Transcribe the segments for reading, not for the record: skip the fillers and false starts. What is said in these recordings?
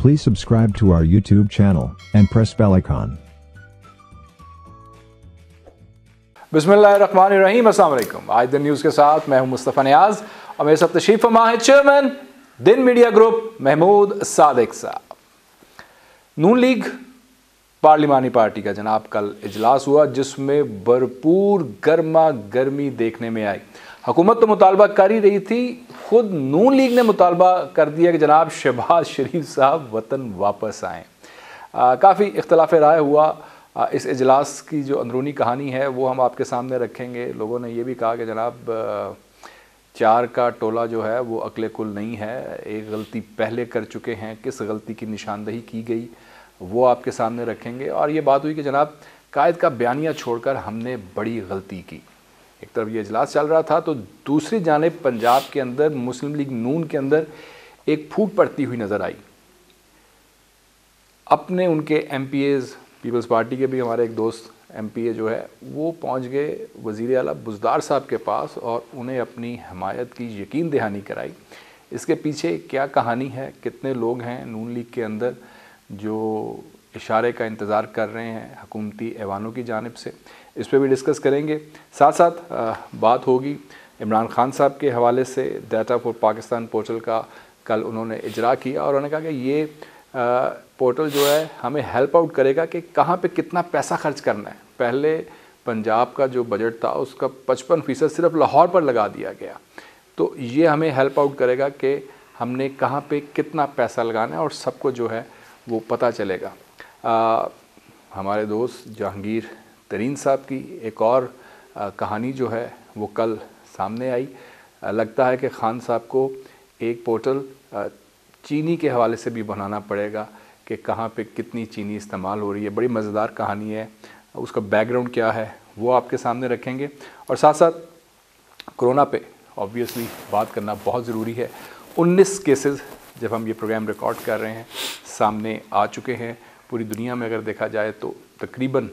Please subscribe to our YouTube channel and press bell icon. बिस्मिल्लाहिर्रहमानिर्रहीम, अस्सलाम वालेकुम। आज दिन न्यूज़ के साथ मैं हूं मुस्तफ़ा नियाज़ और मेरे साथ तशरीफ़ फरमा है चेयरमैन दिन मीडिया ग्रुप महमूद सादिक साहब। नून लीग पार्लिमानी पार्टी का जनाब कल इजलास हुआ जिसमें भरपूर गर्मा गर्मी देखने में आई। हुकूमत तो मुतालबा कर ही रही थी, खुद नून लीग ने मुतालबा कर दिया कि जनाब शहबाज शरीफ साहब वतन वापस आएँ। काफ़ी इख्तलाफ राय हुआ। इस इजलास की जो अंदरूनी कहानी है वो हम आपके सामने रखेंगे। लोगों ने ये भी कहा कि जनाब चार का टोला जो है वो अक्ले कुल नहीं है, एक गलती पहले कर चुके हैं, किस गलती की निशानदही की गई वो आपके सामने रखेंगे। और ये बात हुई कि जनाब कायद का बयानिया छोड़कर हमने बड़ी गलती की। एक तरफ ये इजलास चल रहा था तो दूसरी जानिब पंजाब के अंदर मुस्लिम लीग नून के अंदर एक फूट पड़ती हुई नज़र आई। अपने उनके MPAs, पीपल्स पार्टी के भी हमारे एक दोस्त MPA जो है वो पहुंच गए वज़ीर आला बुज़दार साहब के पास और उन्हें अपनी हमायत की यकीन दहानी कराई। इसके पीछे क्या कहानी है, कितने लोग हैं नून लीग के अंदर जो इशारे का इंतज़ार कर रहे हैं हुकूमती ऐवानों की जानिब से, इस पर भी डिस्कस करेंगे। साथ साथ बात होगी इमरान खान साहब के हवाले से। डाटा फॉर पाकिस्तान पोर्टल का कल उन्होंने इजरा किया और उन्होंने कहा कि ये पोर्टल जो है हमें हेल्प आउट करेगा कि कहाँ पे कितना पैसा खर्च करना है। पहले पंजाब का जो बजट था उसका 55% सिर्फ लाहौर पर लगा दिया गया, तो ये हमें हेल्प आउट करेगा कि हमने कहाँ पे कितना पैसा लगाना है और सबको जो है वो पता चलेगा। हमारे दोस्त जहांगीर तरीन साहब की एक और कहानी जो है वो कल सामने आई। लगता है कि खान साहब को एक पोर्टल चीनी के हवाले से भी बनाना पड़ेगा कि कहाँ पे कितनी चीनी इस्तेमाल हो रही है। बड़ी मज़ेदार कहानी है, उसका बैकग्राउंड क्या है वो आपके सामने रखेंगे। और साथ साथ कोरोना पे ऑब्वियसली बात करना बहुत ज़रूरी है। 19 केसेस जब हम ये प्रोग्राम रिकॉर्ड कर रहे हैं सामने आ चुके हैं। पूरी दुनिया में अगर देखा जाए तो तकरीबन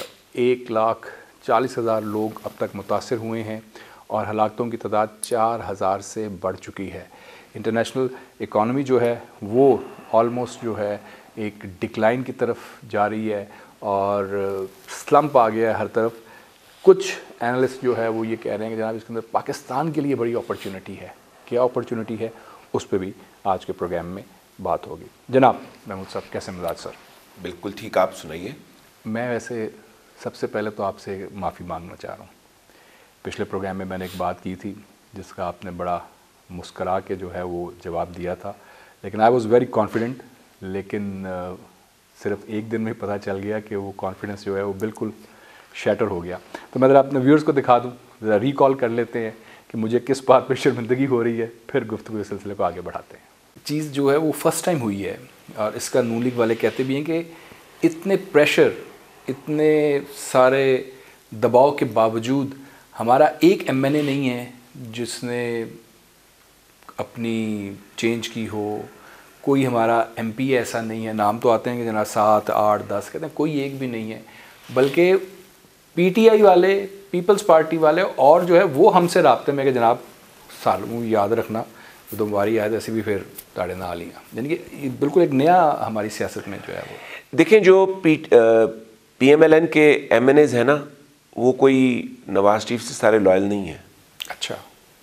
1,40,000 लोग अब तक मुतासर हुए हैं और हलाकतों की तादाद 4,000 से बढ़ चुकी है। इंटरनेशनल इकॉनमी जो है वो ऑलमोस्ट जो है एक डिक्लाइन की तरफ जा रही है और स्लम्प आ गया है हर तरफ। कुछ एनालिस्ट जो है वो ये कह रहे हैं कि जनाब इसके अंदर पाकिस्तान के लिए बड़ी अपॉर्चुनिटी है। क्या अपॉर्चुनिटी है उस पर भी आज के प्रोग्राम में बात होगी। जनाब महमूद साहब, कैसे मिजाज सर? बिल्कुल ठीक, आप सुनाइए। मैं वैसे सबसे पहले तो आपसे माफ़ी मांगना चाह रहा हूँ। पिछले प्रोग्राम में मैंने एक बात की थी जिसका आपने बड़ा मुस्करा के जो है वो जवाब दिया था, लेकिन आई वॉज़ वेरी कॉन्फिडेंट। लेकिन सिर्फ एक दिन में पता चल गया कि वो कॉन्फिडेंस जो है वो बिल्कुल शैटर हो गया। तो मैं ज़रा अपने व्यूअर्स को दिखा दूँ, ज़रा रिकॉल कर लेते हैं कि मुझे किस बात पर शर्मिंदगी हो रही है, फिर गुफ्तगू के सिलसिले को आगे बढ़ाते हैं। चीज़ जो है वो फ़र्स्ट टाइम हुई है और इसका नून लीग वाले कहते भी हैं कि इतने प्रेशर, इतने सारे दबाव के बावजूद हमारा एक MNA नहीं है जिसने अपनी चेंज की हो। कोई हमारा MP ऐसा नहीं है। नाम तो आते हैं कि जनाब 7, 8, 10 कहते हैं, कोई एक भी नहीं है। बल्कि PTI वाले, पीपल्स पार्टी वाले और जो है वो हमसे राब्ते में कि जनाब सालों याद रखना तो तुम्हारी याद ऐसी भी फिर ताड़े ना लिया। यानी कि बिल्कुल एक नया हमारी सियासत में जो है वो। देखें, जो PMLN के MNAs हैं ना, वो कोई नवाज शरीफ से सारे लॉयल नहीं है। अच्छा।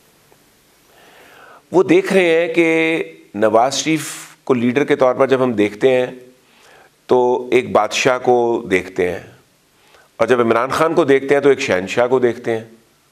वो देख रहे हैं कि नवाज शरीफ को लीडर के तौर पर जब हम देखते हैं तो एक बादशाह को देखते हैं और जब इमरान खान को देखते हैं तो एक शहनशाह को देखते हैं।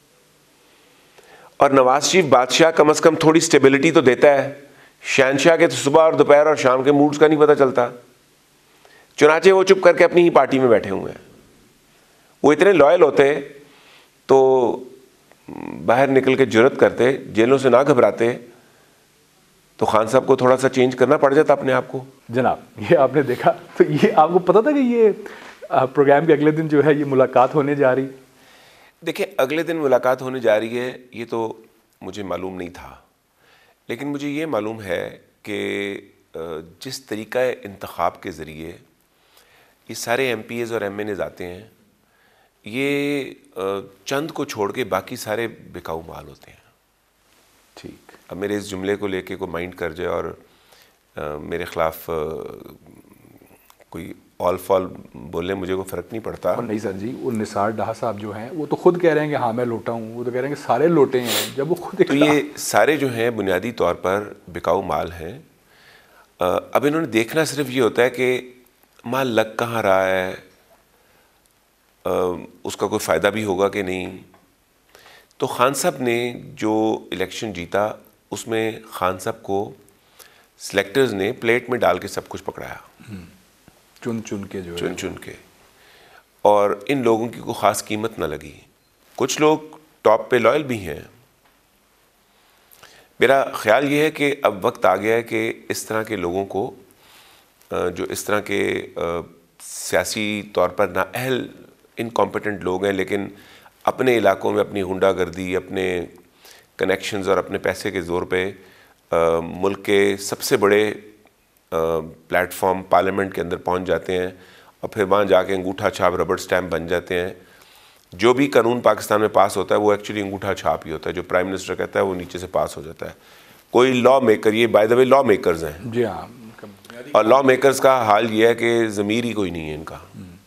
और नवाज शरीफ बादशाह कम से कम थोड़ी स्टेबिलिटी तो देता है, शहनशाह के तो सुबह और दोपहर और शाम के मूड्स का नहीं पता चलता। चुनाचे वो चुप करके अपनी ही पार्टी में बैठे हुए हैं। वो इतने लॉयल होते तो बाहर निकल के जुर्रत करते, जेलों से ना घबराते, तो खान साहब को थोड़ा सा चेंज करना पड़ जाता अपने आप को। जनाब ये आपने देखा, तो ये आपको पता था कि ये प्रोग्राम के अगले दिन जो है ये मुलाकात होने जा रही? देखिए, अगले दिन मुलाकात होने जा रही है ये तो मुझे मालूम नहीं था, लेकिन मुझे ये मालूम है कि जिस तरीक़ा इंतखाब के ज़रिए ये सारे MPAs और MNAs आते हैं, ये चंद को छोड़ के बाकी सारे बिकाऊ माल होते हैं। ठीक। अब मेरे इस जुमले को लेके को माइंड कर जाए और मेरे ख़िलाफ़ कोई ऑल फॉल बोलने मुझे कोई फ़र्क नहीं पड़ता। और नहीं सर जी, वो निसार डाह साहब जो हैं वो तो खुद कह रहे हैं कि हाँ मैं लोटा हूँ, वो तो कह रहे हैं कि सारे लोटे हैं, जब वो खुद तो ये सारे जो हैं बुनियादी तौर पर बिकाऊ माल हैं। अब इन्होंने देखना सिर्फ ये होता है कि माल लग कहाँ रहा है, उसका कोई फ़ायदा भी होगा कि नहीं। तो खान साहब ने जो इलेक्शन जीता उसमें खान साहब को सिलेक्टर्स ने प्लेट में डाल के सब कुछ पकड़ाया, चुन चुन के जो चुन चुन के, और इन लोगों की कोई ख़ास कीमत ना लगी। कुछ लोग टॉप पे लॉयल भी हैं। मेरा ख़्याल ये है कि अब वक्त आ गया है कि इस तरह के लोगों को, जो इस तरह के सियासी तौर पर नाअहल इनकॉम्पिटेंट लोग हैं लेकिन अपने इलाकों में अपनी गुंडागर्दी, अपने कनेक्शंस और अपने पैसे के ज़ोर पे मुल्क के सबसे बड़े प्लेटफॉर्म पार्लियामेंट के अंदर पहुंच जाते हैं और फिर वहाँ जाके अंगूठा छाप रबड़ स्टैम्प बन जाते हैं। जो भी कानून पाकिस्तान में पास होता है वो एक्चुअली अंगूठा छाप ही होता है। जो प्राइम मिनिस्टर कहता है वो नीचे से पास हो जाता है। कोई लॉ मेकर, ये by the way law makers हैं जी हाँ, और लॉ मेकर्स का हाल ये है कि ज़मीर ही कोई नहीं है इनका।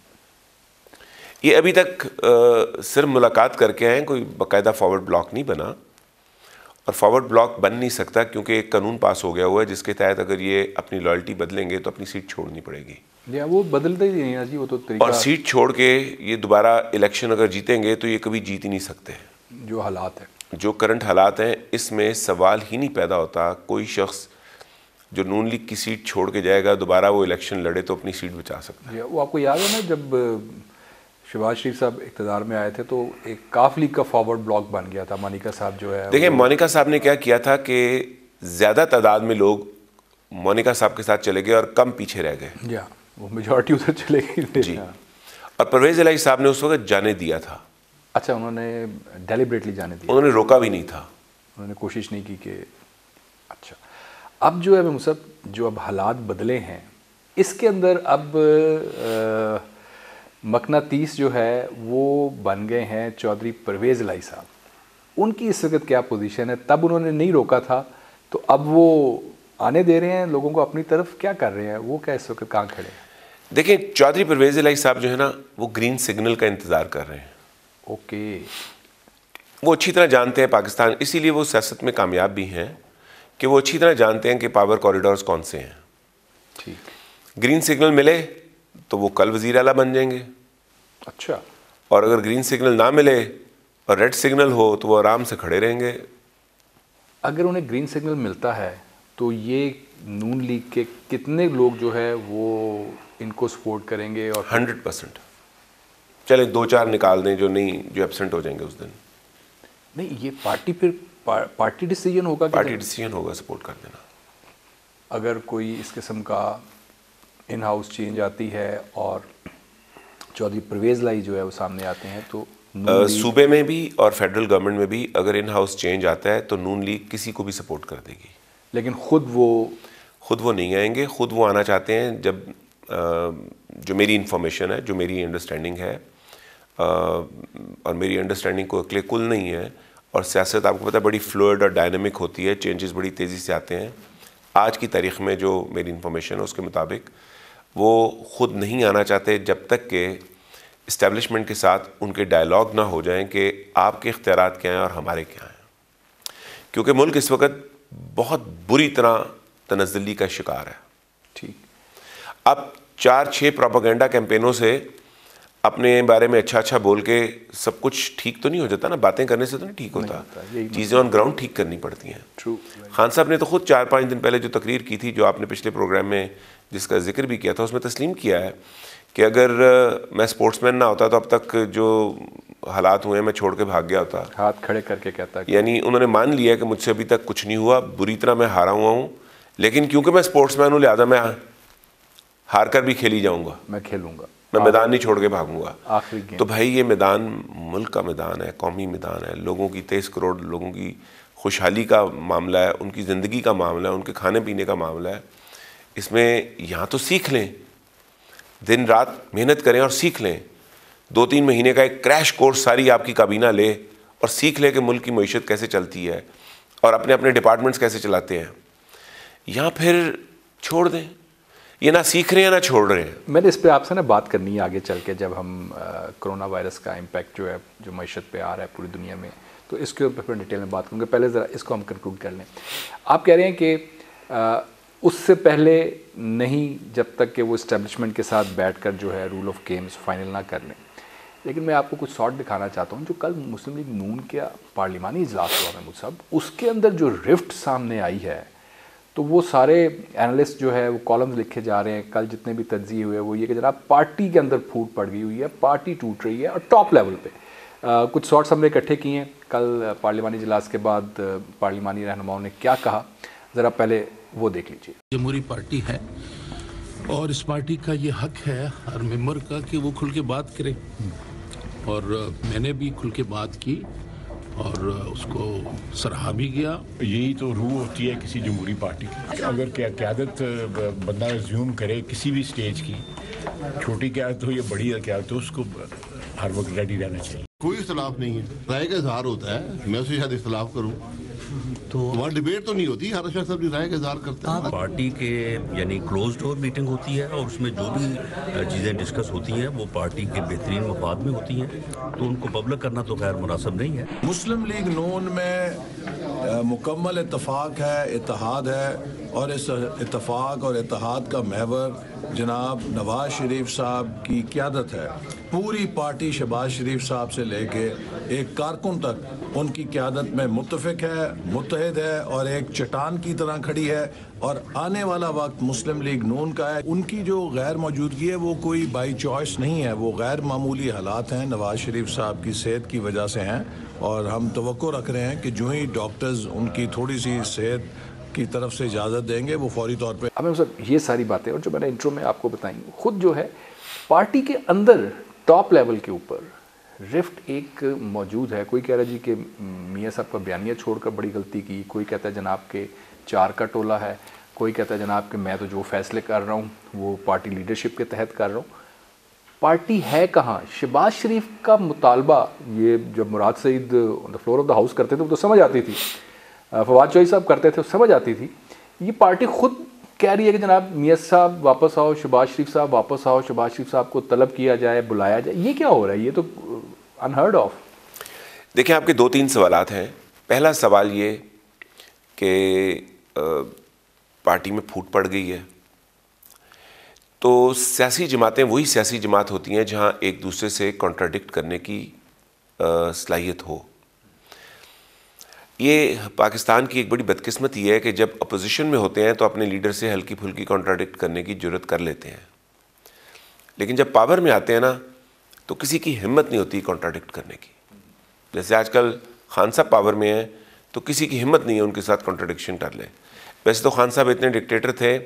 ये अभी तक सिर्फ मुलाकात करके आए, कोई बाकायदा फॉरवर्ड ब्लॉक नहीं बना और फॉरवर्ड ब्लॉक बन नहीं सकता क्योंकि एक कानून पास हो गया हुआ है जिसके तहत अगर ये अपनी लॉयल्टी बदलेंगे तो अपनी सीट छोड़नी पड़ेगी। या वो बदलते ही नहीं है जी, वो तो तरीका। और सीट छोड़ के ये दोबारा इलेक्शन अगर जीतेंगे तो ये कभी जीत ही नहीं सकते। जो हालात है, जो करंट हालात हैं, इसमें सवाल ही नहीं पैदा होता कोई शख्स जो नून लीग की सीट छोड़ के जाएगा दोबारा वो इलेक्शन लड़े तो अपनी सीट बचा सकता है। वो आपको याद है ना, जब शहबाज शरीफ साहब इक़्तिदार में आए थे तो एक काफ लीग का फॉरवर्ड ब्लॉक बन गया था। मोनिका साहब जो है, देखिए मोनिका साहब ने क्या किया था कि ज़्यादा तादाद में लोग मोनिका साहब के साथ चले गए और कम पीछे रह गए। या वो मेजॉरिटी उधर चले गई जी। और परवेज़ इलाही साहब ने उस वक्त जाने दिया था। अच्छा, उन्होंने डेलिबरेटली जाने दिया, उन्होंने रोका भी नहीं था, उन्होंने कोशिश नहीं की कि अच्छा। अब जो है मुसब, जो अब हालात बदले हैं इसके अंदर अब मकनातीस जो है वो बन गए हैं चौधरी परवेज़ इलाही साहब। उनकी इस वक्त क्या पोजीशन है? तब उन्होंने नहीं रोका था तो अब वो आने दे रहे हैं लोगों को अपनी तरफ, क्या कर रहे हैं वो? क्या इस वक्त कहाँ खड़े हैं? देखिए चौधरी परवेज़ इलाही साहब जो है ना वो ग्रीन सिग्नल का इंतज़ार कर रहे हैं। ओके, वो अच्छी तरह जानते हैं पाकिस्तान, इसीलिए वो सियासत में कामयाब भी हैं कि वो अच्छी तरह जानते हैं कि पावर कॉरिडोर्स कौन से हैं। ठीक। ग्रीन सिग्नल मिले तो वो कल वज़ीर आला बन जाएंगे। अच्छा, और अगर ग्रीन सिग्नल ना मिले और रेड सिग्नल हो तो वो आराम से खड़े रहेंगे। अगर उन्हें ग्रीन सिग्नल मिलता है तो ये नून लीग के कितने लोग जो है वो इनको सपोर्ट करेंगे? और 100%। चले 2-4 निकाल दें जो नहीं, जो एब्सेंट हो जाएंगे उस दिन। नहीं, ये पार्टी फिर पार्टी डिसीजन होगा कि पार्टी डिसीजन होगा सपोर्ट कर देना। अगर कोई इस किस्म का इन हाउस चेंज आती है और चौधरी परवेज़ इलाही जो है वो सामने आते हैं तो सूबे में भी और फेडरल गवर्नमेंट में भी अगर इन हाउस चेंज आता है तो नून लीग किसी को भी सपोर्ट कर देगी। लेकिन खुद वो नहीं आएंगे। खुद वो आना चाहते हैं जब जो मेरी इन्फॉर्मेशन है, जो मेरी अंडरस्टैंडिंग है, और मेरी अंडरस्टैंडिंग को अकले कुल नहीं है, और सियासत आपको पता है बड़ी फ्लूइड और डायनामिक होती है, चेंजेस बड़ी तेज़ी से आते हैं। आज की तारीख़ में जो मेरी इन्फॉर्मेशन है उसके मुताबिक वो ख़ुद नहीं आना चाहते जब तक कि इस्टेब्लिशमेंट के साथ उनके डायलॉग ना हो जाएं कि आपके इख्तियारात क्या हैं और हमारे क्या हैं। क्योंकि मुल्क इस वक्त बहुत बुरी तरह तनज़्ज़ुली का शिकार है। ठीक। अब 4-6 प्रोपेगेंडा कैंपेनों से अपने बारे में अच्छा बोल के सब कुछ ठीक तो नहीं हो जाता ना। बातें करने से तो नहीं ठीक होता, चीज़ें ऑन ग्राउंड ठीक करनी पड़ती हैं। खान साहब ने तो खुद 4-5 दिन पहले जो तकरीर की थी, जो आपने पिछले प्रोग्राम में जिसका जिक्र भी किया था, उसमें तस्लीम किया है कि अगर मैं स्पोर्ट्समैन ना होता तो अब तक जो हालात हुए हैं मैं छोड़ के भाग गया होता। हाथ खड़े करके कहता है, यानी उन्होंने मान लिया कि मुझसे अभी तक कुछ नहीं हुआ, बुरी तरह मैं हारा हुआ हूँ, लेकिन क्योंकि मैं स्पोर्ट्समैन हूँ लिहाजा मैं हार कर भी खेली जाऊँगा, मैं खेलूँगा, मैं मैदान नहीं छोड़ के भागूंगा। आखिरी गेम। तो भाई ये मैदान मुल्क का मैदान है, कौमी मैदान है, लोगों की 23 करोड़ लोगों की खुशहाली का मामला है, उनकी ज़िंदगी का मामला है, उनके खाने पीने का मामला है। इसमें यहाँ तो सीख लें, दिन रात मेहनत करें और सीख लें। 2-3 महीने का एक क्रैश कोर्स सारी आपकी काबीना ले और सीख ले कि मुल्क की मईशत कैसे चलती है और अपने अपने डिपार्टमेंट्स कैसे चलाते हैं। यहाँ फिर छोड़ दें। ये ना सीख रहे हैं ना छोड़ रहे हैं। मैंने इस पे आपसे ना बात करनी है आगे चल के, जब हम कोरोना वायरस का इम्पैक्ट जो है जो मईशत पे आ रहा है पूरी दुनिया में, तो इसके ऊपर फिर डिटेल में बात करूँगा। पहले ज़रा इसको हम कंक्लूड कर लें। आप कह रहे हैं कि उससे पहले नहीं, जब तक कि वो इस्टेब्लिशमेंट के साथ बैठकर जो है रूल ऑफ गेम्स फाइनल ना कर लें। लेकिन मैं आपको कुछ शॉर्ट दिखाना चाहता हूँ। जो कल मुस्लिम लीग नून का पार्लिमानी इजलास हुआ महमूद साहब, उसके अंदर जो रिफ्ट सामने आई है, तो वो सारे एनालिस्ट जो है वो कॉलम्स लिखे जा रहे हैं। कल जितने भी तज्जिए हुए वो ये कि जनाब पार्टी के अंदर फूट पड़ गई हुई है, पार्टी टूट रही है, और टॉप लेवल पे कुछ शॉर्ट्स हमने इकट्ठे किए हैं कल पार्लिमानी इजलास के बाद। पार्लिमानी रहनुमाओं ने क्या कहा, ज़रा पहले वो देख लीजिए। जमहूरी पार्टी है और इस पार्टी का ये हक है हर मेंबर का कि वो खुल के बात करे, और मैंने भी खुल के बात की और उसको सराहा भी गया। यही तो रूह होती है किसी जमहूरी पार्टी की। अगर क़यादत बंदा रिज्यूम करे किसी भी स्टेज की, छोटी क़यादत हो या बड़ी क़यादत हो, उसको हर वक्त रेडी रहना चाहिए। कोई इख्तलाफ नहीं है, राय का इजहार होता है। मैं उससे शायद इख्तलाफ करूं तो वहाँ डिबेट तो नहीं होती, हर शख्स अपनी राय का इजहार करता है। पार्टी के यानी क्लोज डोर मीटिंग होती है और उसमें जो भी चीज़ें डिस्कस होती हैं वो पार्टी के बेहतरीन मफाद में होती हैं, तो उनको पब्लिक करना तो खैर मुनासिब नहीं है। मुस्लिम लीग नून में मुकम्मल इत्तफाक है, इत्तेहाद है, और इस इत्तफाक और इत्तेहाद का महवर जनाब नवाज शरीफ साहब की क़यादत है। पूरी पार्टी शहबाज शरीफ साहब से लेके एक कारकुन तक उनकी क़यादत में मुत्तफ़िक है, मुत्तहिद है और एक चट्टान की तरह खड़ी है। और आने वाला वक्त मुस्लिम लीग नून का है। उनकी जो गैर मौजूदगी है वो कोई बाई चॉइस नहीं है, वो गैर मामूली हालात हैं, नवाज शरीफ साहब की सेहत की वजह से हैं। और हम तवक्को रख रहे हैं कि जो ही डॉक्टर्स उनकी थोड़ी सी सेहत की तरफ से इजाज़त देंगे वो फौरी तौर पे। अब सर ये सारी बातें और जो मैंने इंट्रो में आपको बताई, खुद जो है पार्टी के अंदर टॉप लेवल के ऊपर रिफ्ट एक मौजूद है। कोई कह रहा है जी कि मियाँ साहब का बयानिया छोड़कर बड़ी गलती की, कोई कहता है जनाब के 4 का टोला है, कोई कहता है जनाब कि मैं तो जो फैसले कर रहा हूँ वो पार्टी लीडरशिप के तहत कर रहा हूँ। पार्टी है कहाँ? शहबाज शरीफ का मुतालबा, ये जब Murad Saeed on the floor of the house करते थे वो तो समझ आती थी, फवाद चौधरी साहब करते थे समझ आती थी। ये पार्टी खुद कह रही है कि जनाब मियाँ साहब वापस आओ, शहबाज शरीफ साहब वापस आओ, शहबाज शरीफ साहब को तलब किया जाए, बुलाया जाए। ये क्या हो रहा है? ये तो अनहर्ड ऑफ। देखिए, आपके 2-3 सवालात हैं। पहला सवाल ये कि पार्टी में फूट पड़ गई है, तो सियासी जमातें वही सियासी जमात होती हैं जहां एक दूसरे से कॉन्ट्राडिक्ट करने की सलाहियत हो। ये पाकिस्तान की एक बड़ी बदकिस्मती है कि जब अपोजिशन में होते हैं तो अपने लीडर से हल्की फुल्की कॉन्ट्राडिक्ट करने की जुर्रत कर लेते हैं, लेकिन जब पावर में आते हैं ना तो किसी की हिम्मत नहीं होती कॉन्ट्राडिक्ट करने की। जैसे आजकल खान साहब पावर में हैं तो किसी की हिम्मत नहीं है उनके साथ कॉन्ट्राडिक्शन कर ले। वैसे तो खान साहब इतने डिक्टेटर थे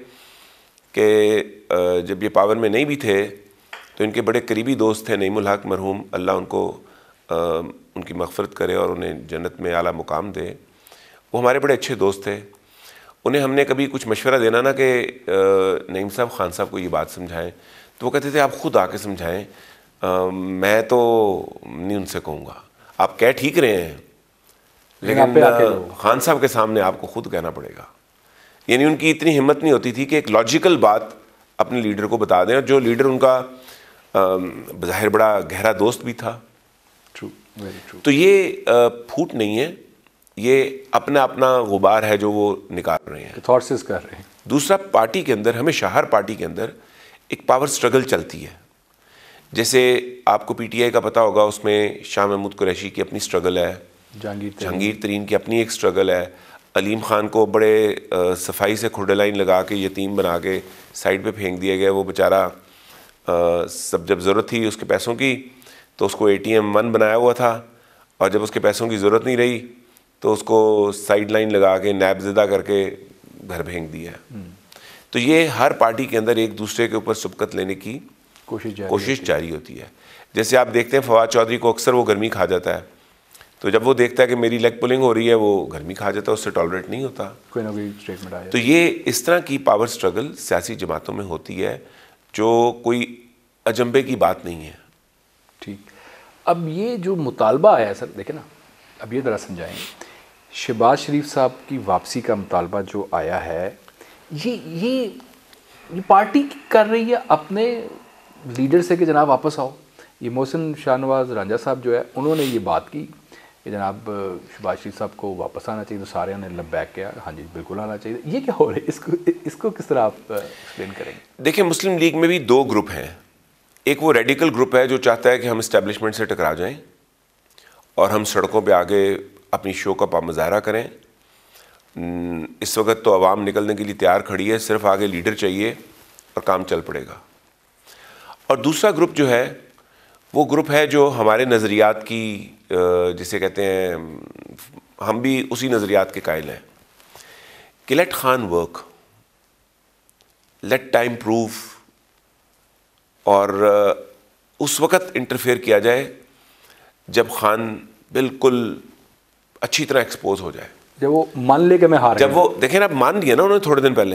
कि जब ये पावर में नहीं भी थे तो इनके बड़े करीबी दोस्त थे नईमुल हक मरहूम, अल्लाह उनको उनकी मग़फ़िरत करे और उन्हें जन्नत में आला मुकाम दे। वो हमारे बड़े अच्छे दोस्त थे। उन्हें हमने कभी कुछ मशवरा देना ना कि नईम साहब खान साहब को ये बात समझाएं, तो वो कहते थे आप ख़ुद आके समझाएं, मैं तो नहीं उनसे कहूँगा, आप कह ठीक रहे हैं लेकिन खान साहब के सामने आपको खुद कहना पड़ेगा। यानी उनकी इतनी हिम्मत नहीं होती थी कि एक लॉजिकल बात अपने लीडर को बता दें, और जो लीडर उनका बज़ाहिर बड़ा गहरा दोस्त भी था। True, very true. तो ये फूट नहीं है, ये अपना अपना गुबार है जो वो निकाल रहे हैं, थॉट्स कर रहे हैं। दूसरा, पार्टी के अंदर हमेशा हर पार्टी के अंदर एक पावर स्ट्रगल चलती है। जैसे आपको पीटीआई का पता होगा, उसमें शाह महमूद कुरैशी की अपनी स्ट्रगल है, जहांगीर तरीन की अपनी एक स्ट्रगल है, अलीम ख़ान को बड़े सफाई से खुरडे लाइन लगा के यतीम बना के साइड पे फेंक दिया गया। वो बेचारा सब जब ज़रूरत थी उसके पैसों की तो उसको ATM 1 बनाया हुआ था, और जब उसके पैसों की ज़रूरत नहीं रही तो उसको साइड लाइन लगा के नैबज़दा करके घर फेंक दिया। तो ये हर पार्टी के अंदर एक दूसरे के ऊपर सबकत लेने की कोशिश जारी होती है। जैसे आप देखते हैं फवाद चौधरी को अक्सर वो गर्मी खा जाता है, तो जब वो देखता है कि मेरी लेग पुलिंग हो रही है वो गर्मी खा जाता है, उससे टॉलरेट नहीं होता, कोई ना कोई स्टेटमेंट आया। तो ये इस तरह की पावर स्ट्रगल सियासी जमातों में होती है जो कोई अजंबे की बात नहीं है। ठीक, अब ये जो मुतालबा आया है सर, देखें ना, अब ये ज़रा समझाएंगे। शहबाज शरीफ साहब की वापसी का मुतालबा जो आया है, ये पार्टी कर रही है अपने लीडर से कि जनाब वापस आओ। ये मोहसिन शाहनवाज रांझा साहब जो है उन्होंने ये बात की कि जनाब शहबाज शरीफ साहब को वापस आना चाहिए, तो सारे ने लबैक किया, हाँ जी बिल्कुल आना चाहिए। ये क्या हो रहा है, इसको किस तरह आप एक्सप्लेन करेंगे? देखिए, मुस्लिम लीग में भी दो ग्रुप हैं। एक वो रेडिकल ग्रुप है जो चाहता है कि हम इस्टेब्लिशमेंट से टकरा जाएं और हम सड़कों पे आगे अपनी शो का मुजाहरा करें। इस वक्त तो आवाम निकलने के लिए तैयार खड़ी है, सिर्फ आगे लीडर चाहिए और काम चल पड़ेगा। और दूसरा ग्रुप जो है वो ग्रुप है जो हमारे नज़रियात की, जिसे कहते हैं, हम भी उसी नज़रियात के कायल हैं कि let Khan work, let time prove, और उस वक़्त इंटरफेयर किया जाए जब खान बिल्कुल अच्छी तरह एक्सपोज हो जाए, जब वो मान ले कि मैं हार गया। जब वो देखें ना, मान दिया ना उन्होंने थोड़े दिन पहले,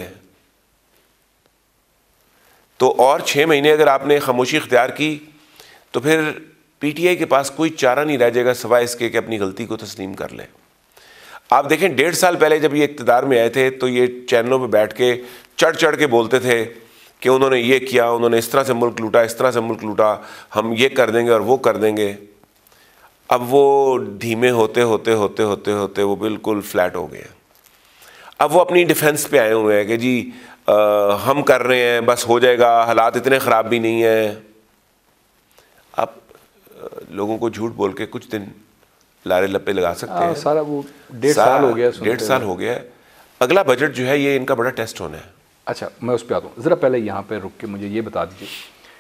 तो और 6 महीने अगर आपने खामोशी इख्तियार की तो फिर पीटीआई के पास कोई चारा नहीं रह जाएगा सिवाय इसके कि अपनी गलती को तस्लीम कर ले। आप देखें 1.5 साल पहले जब ये इक़्तिदार में आए थे तो ये चैनलों पे बैठ के चढ़ चढ़ के बोलते थे कि उन्होंने ये किया, उन्होंने इस तरह से मुल्क लूटा, इस तरह से मुल्क लूटा, हम ये कर देंगे और वो कर देंगे। अब वो धीमे होते होते होते होते होते वो बिल्कुल फ्लैट हो गए। अब वो अपनी डिफेंस पे आए हुए हैं कि जी हम कर रहे हैं, बस हो जाएगा, हालात इतने ख़राब भी नहीं हैं। आप लोगों को झूठ बोल के कुछ दिन लारे लपे लगा सकते हैं। सारा वो 1.5 साल हो गया, 1.5 साल हो गया है। अगला बजट जो है ये इनका बड़ा टेस्ट होना है। अच्छा, मैं उस पर आता हूँ। ज़रा पहले यहाँ पे रुक के मुझे ये बता दीजिए,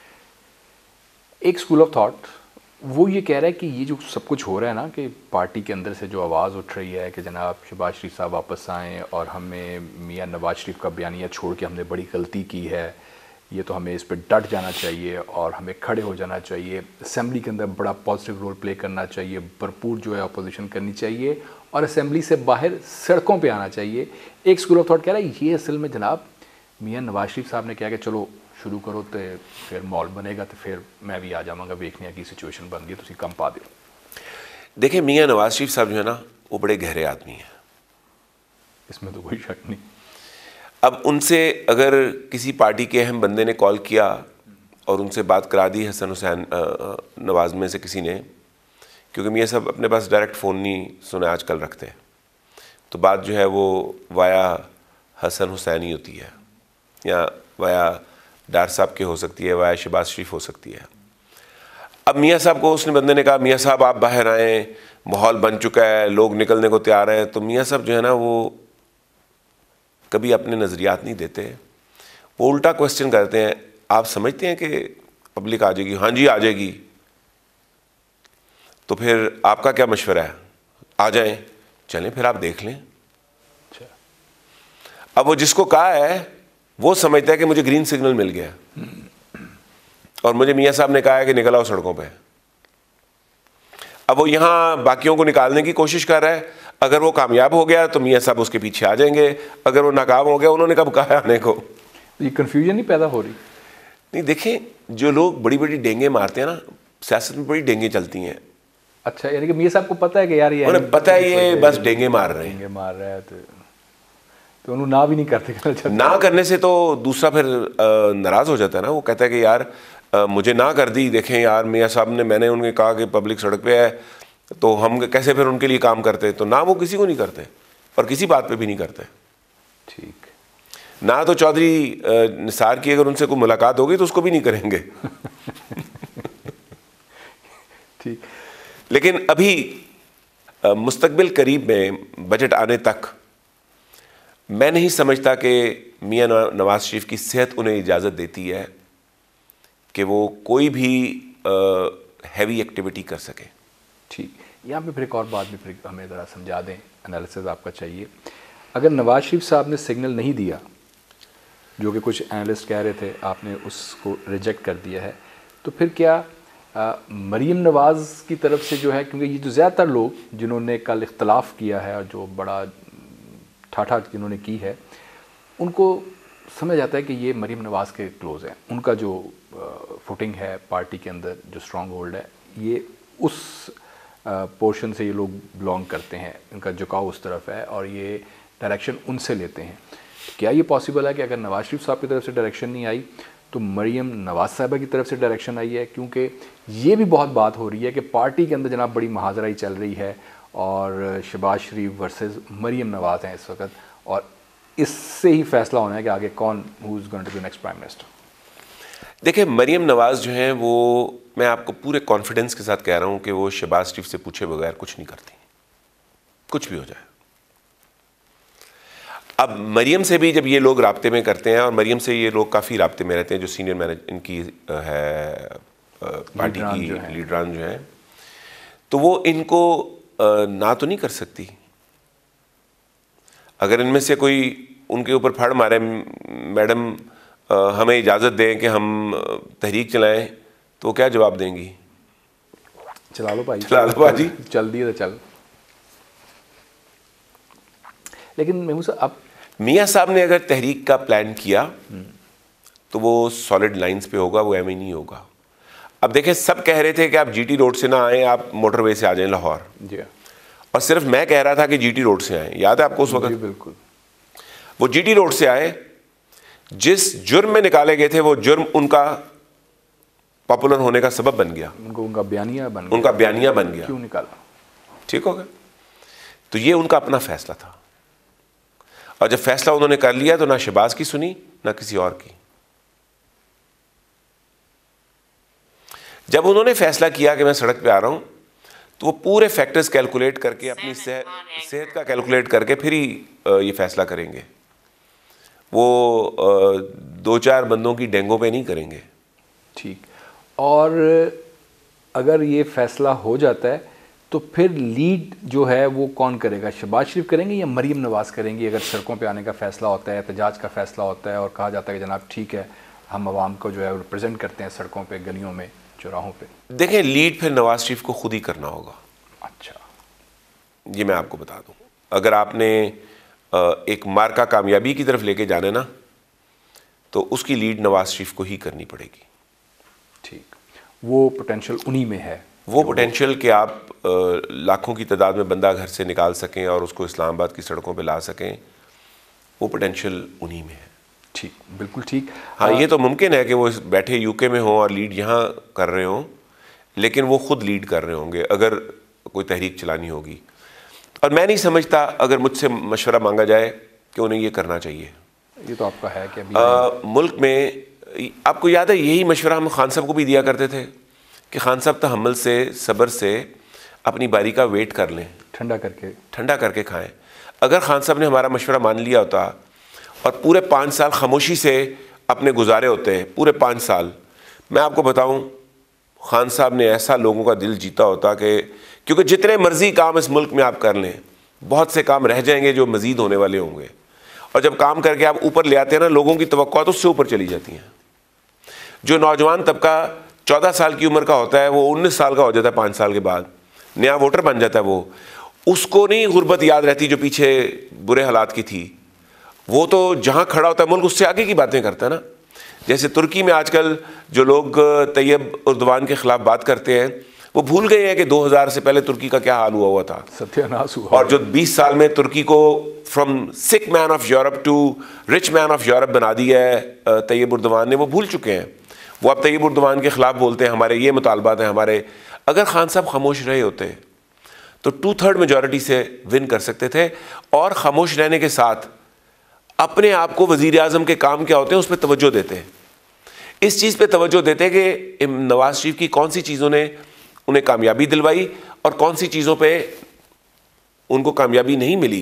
एक स्कूल ऑफ थॉट वो ये कह रहा है कि ये जो सब कुछ हो रहा है ना, कि पार्टी के अंदर से जो आवाज़ उठ रही है कि जनाब शहबाज शरीफ साहब वापस आएँ और हमें मियाँ नवाज शरीफ का बयानिया छोड़ के हमने बड़ी गलती की है, ये तो हमें इस पर डट जाना चाहिए और हमें खड़े हो जाना चाहिए, असेंबली के अंदर बड़ा पॉजिटिव रोल प्ले करना चाहिए, भरपूर जो है अपोजिशन करनी चाहिए और असेंबली से बाहर सड़कों पे आना चाहिए। एक स्कूल ऑफ थॉट कह रहा है ये असल में जनाब मियाँ नवाज शरीफ साहब ने कहा कि चलो शुरू करो तो फिर माहौल बनेगा, तो फिर मैं भी आ जाऊँगा, देखने की सिचुएशन बन गई, तुम कम पा दो। देखिए, मियाँ नवाज शरीफ साहब जो है ना वो बड़े गहरे आदमी हैं, इसमें तो कोई शक नहीं। अब उनसे अगर किसी पार्टी के अहम बंदे ने कॉल किया और उनसे बात करा दी हसन हुसैन नवाज में से किसी ने, क्योंकि मियाँ साहब अपने पास डायरेक्ट फ़ोन नहीं सुने आजकल रखते, तो बात जो है वो वाया हसन हुसैन ही होती है, या वाया डार साहब के हो सकती है, वाया शहबाज शरीफ हो सकती है। अब मियाँ साहब को उसने बंदे ने कहा मियाँ साहब आप बाहर आएँ, माहौल बन चुका है, लोग निकलने को तैयार हैं। तो मियाँ साहब जो है ना वो कभी अपने नज़रियात नहीं देते, वो उल्टा क्वेश्चन करते हैं, आप समझते हैं कि पब्लिक आ जाएगी? हाँ जी आ जाएगी। तो फिर आपका क्या मशवरा है? आ जाएं। चलें फिर आप देख लें। अब वो जिसको कहा है वो समझता है कि मुझे ग्रीन सिग्नल मिल गया और मुझे मियाँ साहब ने कहा है कि निकल आओ सड़कों पे। अब वो यहाँ बाकियों को निकालने की कोशिश कर रहा है। अगर वो कामयाब हो गया तो मियाँ साहब उसके पीछे आ जाएंगे, अगर वो नाकाम हो गया, उन्होंने कब कहा आने को? ये कन्फ्यूजन नहीं पैदा हो रही? नहीं, देखें, जो लोग बड़ी बड़ी डेंगे मारते हैं ना, सियासत में बड़ी डेंगे चलती हैं। अच्छा, यानी कि मियाँ साहब को पता है कि यार ये उन्हें पता है ये बस डेंगे मार रहे हैं, डेंगे मार रहा है, तो उन्होंने ना भी नहीं करते। ना करने से तो दूसरा फिर नाराज़ हो जाता है ना। वो कहता है कि यार मुझे ना कर दी, देखें यार मियाँ साहब ने, मैंने उन्हें कहा कि पब्लिक सड़क पे है, तो हम कैसे फिर उनके लिए काम करते? तो ना वो किसी को नहीं करते और किसी बात पे भी नहीं करते। ठीक ना तो चौधरी निसार की अगर उनसे कोई मुलाकात होगी तो उसको भी नहीं करेंगे। ठीक। लेकिन अभी मुस्तकबिल करीब में बजट आने तक मैं नहीं समझता कि मियाँ नवाज शरीफ की सेहत उन्हें इजाज़त देती है कि वो कोई भी हैवी एक्टिविटी कर सके। ठीक, यहाँ पे फिर एक और बात भी फिर हमें ज़रा समझा दें, एनालिसिस आपका चाहिए। अगर नवाज शरीफ साहब ने सिग्नल नहीं दिया, जो कि कुछ एनालिस्ट कह रहे थे, आपने उसको रिजेक्ट कर दिया है, तो फिर क्या मरीम नवाज़ की तरफ से जो है, क्योंकि ये जो ज़्यादातर लोग जिन्होंने कल इख्तलाफ किया है और जो बड़ा ठाठा जिन्होंने की है, उनको समझ आता है कि ये मरीम नवाज़ के क्लोज़ हैं, उनका जो फुटिंग है पार्टी के अंदर, जो स्ट्रॉन्ग होल्ड है, ये उस पोर्शन से ये लोग बिलोंग करते हैं, उनका झुकाव उस तरफ है और ये डायरेक्शन उनसे लेते हैं। क्या ये पॉसिबल है कि अगर नवाज शरीफ साहब की तरफ से डायरेक्शन नहीं आई तो मरीम नवाज साहिबा की तरफ से डायरेक्शन आई है? क्योंकि ये भी बहुत बात हो रही है कि पार्टी के अंदर जनाब बड़ी महाजराई चल रही है और शहबाज शरीफ वर्सेस मरीम नवाज हैं इस वक्त, और इससे ही फैसला होना है कि आगे कौन who is going to be next prime minister. देखिए, मरीम नवाज जो हैं वो, मैं आपको पूरे कॉन्फिडेंस के साथ कह रहा हूँ कि वो शहबाज शरीफ से पूछे बगैर कुछ नहीं करती, कुछ भी हो जाए। अब मरीम से भी जब ये लोग राब्ते में करते हैं, और मरीम से ये लोग काफ़ी राब्ते में रहते हैं, जो सीनियर मैनेज इनकी है पार्टी की लीडरान जो हैं, तो वो इनको ना तो नहीं कर सकती। अगर इनमें से कोई उनके ऊपर फड़ मारे, मैडम हमें इजाज़त दें कि हम तहरीक चलाएं, तो क्या जवाब देंगी? चला लो भाई, चला लो भाजी, चल दिए तो चल। लेकिन महमूद साहब, अब मियाँ साहब ने अगर तहरीक का प्लान किया तो वो सॉलिड लाइंस पे होगा, वो एम नहीं होगा। अब देखें, सब कह रहे थे कि आप जीटी रोड से ना आएँ, आप मोटरवे से आ जाएं लाहौर, जी, और सिर्फ मैं कह रहा था कि जीटी रोड से आएँ। याद है आपको उस वक्त? बिल्कुल। वो जीटी रोड से आए, जिस जुर्म में निकाले गए थे वो जुर्म उनका पॉपुलर होने का सबब बन गया, उनका बयानिया बन गया। क्यों निकाला? ठीक हो गया। तो ये उनका अपना फैसला था, और जब फैसला उन्होंने कर लिया तो ना शहबाज की सुनी ना किसी और की। जब उन्होंने फैसला किया कि मैं सड़क पे आ रहा हूं, तो वो पूरे फैक्टर्स कैलकुलेट करके, अपनी सेहत का कैलकुलेट करके फिर ही ये फैसला करेंगे। वो 2-4 बंदों की डेंगों पे नहीं करेंगे। ठीक। और अगर ये फैसला हो जाता है तो फिर लीड जो है वो कौन करेगा? शहबाज शरीफ करेंगे या मरीम नवाज करेंगी? अगर सड़कों पे आने का फैसला होता है, एहतजाज का फैसला होता है और कहा जाता है कि जनाब ठीक है, हम आवाम को जो है रिप्रेजेंट करते हैं सड़कों पे, गलियों में, चौराहों पे। देखें, लीड फिर नवाज शरीफ को खुद ही करना होगा। अच्छा, ये मैं आपको बता दूं, अगर आपने एक मार्का कामयाबी की तरफ लेके जाना ना, तो उसकी लीड नवाज शरीफ को ही करनी पड़ेगी। ठीक, वो पोटेंशियल उन्हीं में है। वो पोटेंशियल कि आप लाखों की तादाद में बंदा घर से निकाल सकें और उसको इस्लामाबाद की सड़कों पे ला सकें, वो पोटेंशियल उन्हीं में है। ठीक, बिल्कुल ठीक। हाँ, ये तो मुमकिन है कि वो बैठे यूके में हों और लीड यहाँ कर रहे हों, लेकिन वो खुद लीड कर रहे होंगे अगर कोई तहरीक चलानी होगी। और मैं नहीं समझता, अगर मुझसे मशवरा मांगा जाए, कि उन्हें ये करना चाहिए। ये तो आपका है कि अभी मुल्क में, आपको याद है, यही मशवरा हम खान साहब को भी दिया करते थे कि खान साहब तहम्मुल से, सब्र से अपनी बारी का वेट कर लें, ठंडा करके खाएं। अगर खान साहब ने हमारा मशवरा मान लिया होता और पूरे 5 साल खामोशी से अपने गुजारे होते, पूरे 5 साल, मैं आपको बताऊं, खान साहब ने ऐसा लोगों का दिल जीता होता कि, क्योंकि जितने मर्जी काम इस मुल्क में आप कर लें, बहुत से काम रह जाएंगे जो मज़ीद होने वाले होंगे, और जब काम करके आप ऊपर ले आते हैं ना, लोगों की तवक्कुआत उससे ऊपर चली जाती हैं। जो नौजवान तबका 14 साल की उम्र का होता है, वो 19 साल का हो जाता है 5 साल के बाद, नया वोटर बन जाता है। वो, उसको नहीं गुर्बत याद रहती जो पीछे बुरे हालात की थी। वो तो जहाँ खड़ा होता है मुल्क, उससे आगे की बातें करता है ना। जैसे तुर्की में आजकल जो लोग तैयब उर्दवान के ख़िलाफ़ बात करते हैं, वो भूल गए हैं कि 2000 से पहले तुर्की का क्या हाल हुआ था, सत्यानाश हुआ। और जो 20 साल में तुर्की को from sick man of Europe to rich man of Europe बना दिया है तैयब उर्दवान ने, वो भूल चुके हैं। वो अब तैयब उर्दवान के ख़िलाफ़ बोलते हैं, हमारे ये मुतालबात हैं हमारे। अगर खान साहब खामोश रहे होते तो 2/3 मेजॉरिटी से विन कर सकते थे, और खामोश रहने के साथ अपने आप को वज़ीर आज़म के काम क्या होते हैं उस पर तवज्जो देते हैं। इस चीज़ पे तवज्जो देते कि नवाज शरीफ की कौन सी चीज़ों ने उन्हें कामयाबी दिलवाई और कौन सी चीज़ों पे उनको कामयाबी नहीं मिली।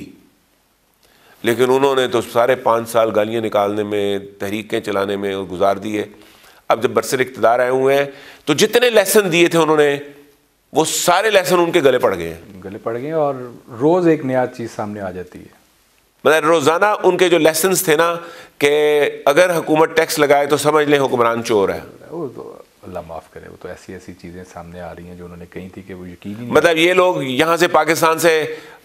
लेकिन उन्होंने तो सारे 5 साल गालियाँ निकालने में, तहरीकें चलाने में गुजार दिए। अब जब बरसर इक़्तिदार आए हुए हैं, तो जितने लेसन दिए थे उन्होंने, वो सारे लेसन उनके गले पड़ गए हैं, और रोज़ एक नया चीज़ सामने आ जाती है। मतलब रोज़ाना उनके जो लेसन्स थे ना, कि अगर हुकूमत टैक्स लगाए तो समझ लें हुक्मरान चोर है। वो तो अल्लाह माफ़ करे, वो तो ऐसी चीज़ें सामने आ रही हैं जो उन्होंने कही थी कि वो यकीन ही नहीं। मतलब ये लोग यहाँ से पाकिस्तान से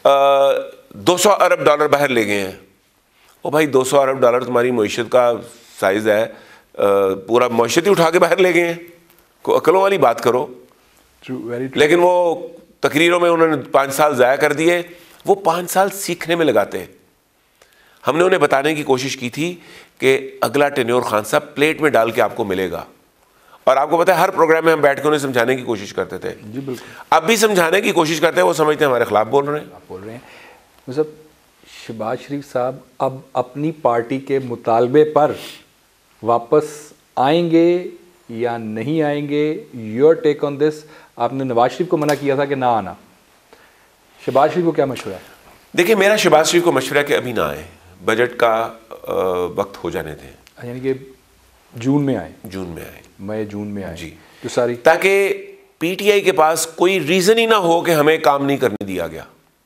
200 अरब डॉलर बाहर ले गए हैं। ओ भाई, 200 अरब डॉलर तुम्हारी मईशत का साइज़ है, पूरा मईशत ही उठा के बाहर ले गए हैं। को अकलों वाली बात करो। लेकिन वो तकरीरों में उन्होंने 5 साल ज़ाया कर दिए। वो 5 साल सीखने में लगाते हैं। हमने उन्हें बताने की कोशिश की थी कि अगला टेन्योर खान साहब प्लेट में डाल के आपको मिलेगा। और आपको पता है हर प्रोग्राम में हम बैठ के उन्हें समझाने की कोशिश करते थे। जी बिल्कुल। अब भी समझाने की कोशिश करते हैं, वो समझते हैं हमारे खिलाफ बोल रहे हैं। आप बोल रहे हैं मतलब शहबाज शरीफ साहब अब अपनी पार्टी के मुतालबे पर वापस आएंगे या नहीं आएंगे? Your take on this. आपने नवाज शरीफ को मना किया था कि ना आना, शहबाज शरीफ को क्या मशवरा है? देखिए, मेरा शहबाज शरीफ को मशवरा कि अभी ना आए, बजट का वक्त हो जाने दें। यानी कि जून में आए? जून में आए, मई जून में आए जी। तो सारी, ताकि पीटीआई के पास कोई रीजन ही ना हो कि हमें काम नहीं करने दिया गया,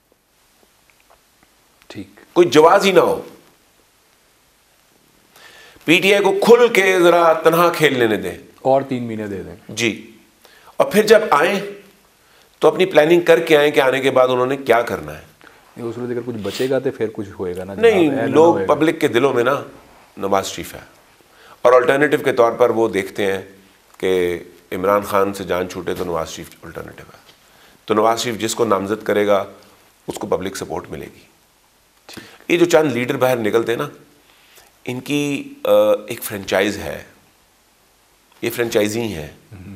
ठीक, कोई जवाब ही ना हो। पीटीआई को खुल के जरा तनहा खेल लेने दें और 3 महीने दे दें जी। और फिर जब आए तो अपनी प्लानिंग करके आए कि आने के बाद उन्होंने क्या करना है। उस वक्त अगर कुछ बचेगा तो फिर कुछ होएगा ना। नहीं, जनाब, लोग होएगा। पब्लिक के दिलों में ना नवाज शरीफ है, और अल्टरनेटिव के तौर पर वो देखते हैं कि इमरान खान से जान छूटे तो नवाज शरीफ अल्टरनेटिव है। तो नवाज शरीफ जिसको नामजद करेगा उसको पब्लिक सपोर्ट मिलेगी। ये जो चंद लीडर बाहर निकलते हैं ना, इनकी एक फ्रेंचाइज है, ये फ्रेंचाइजी है।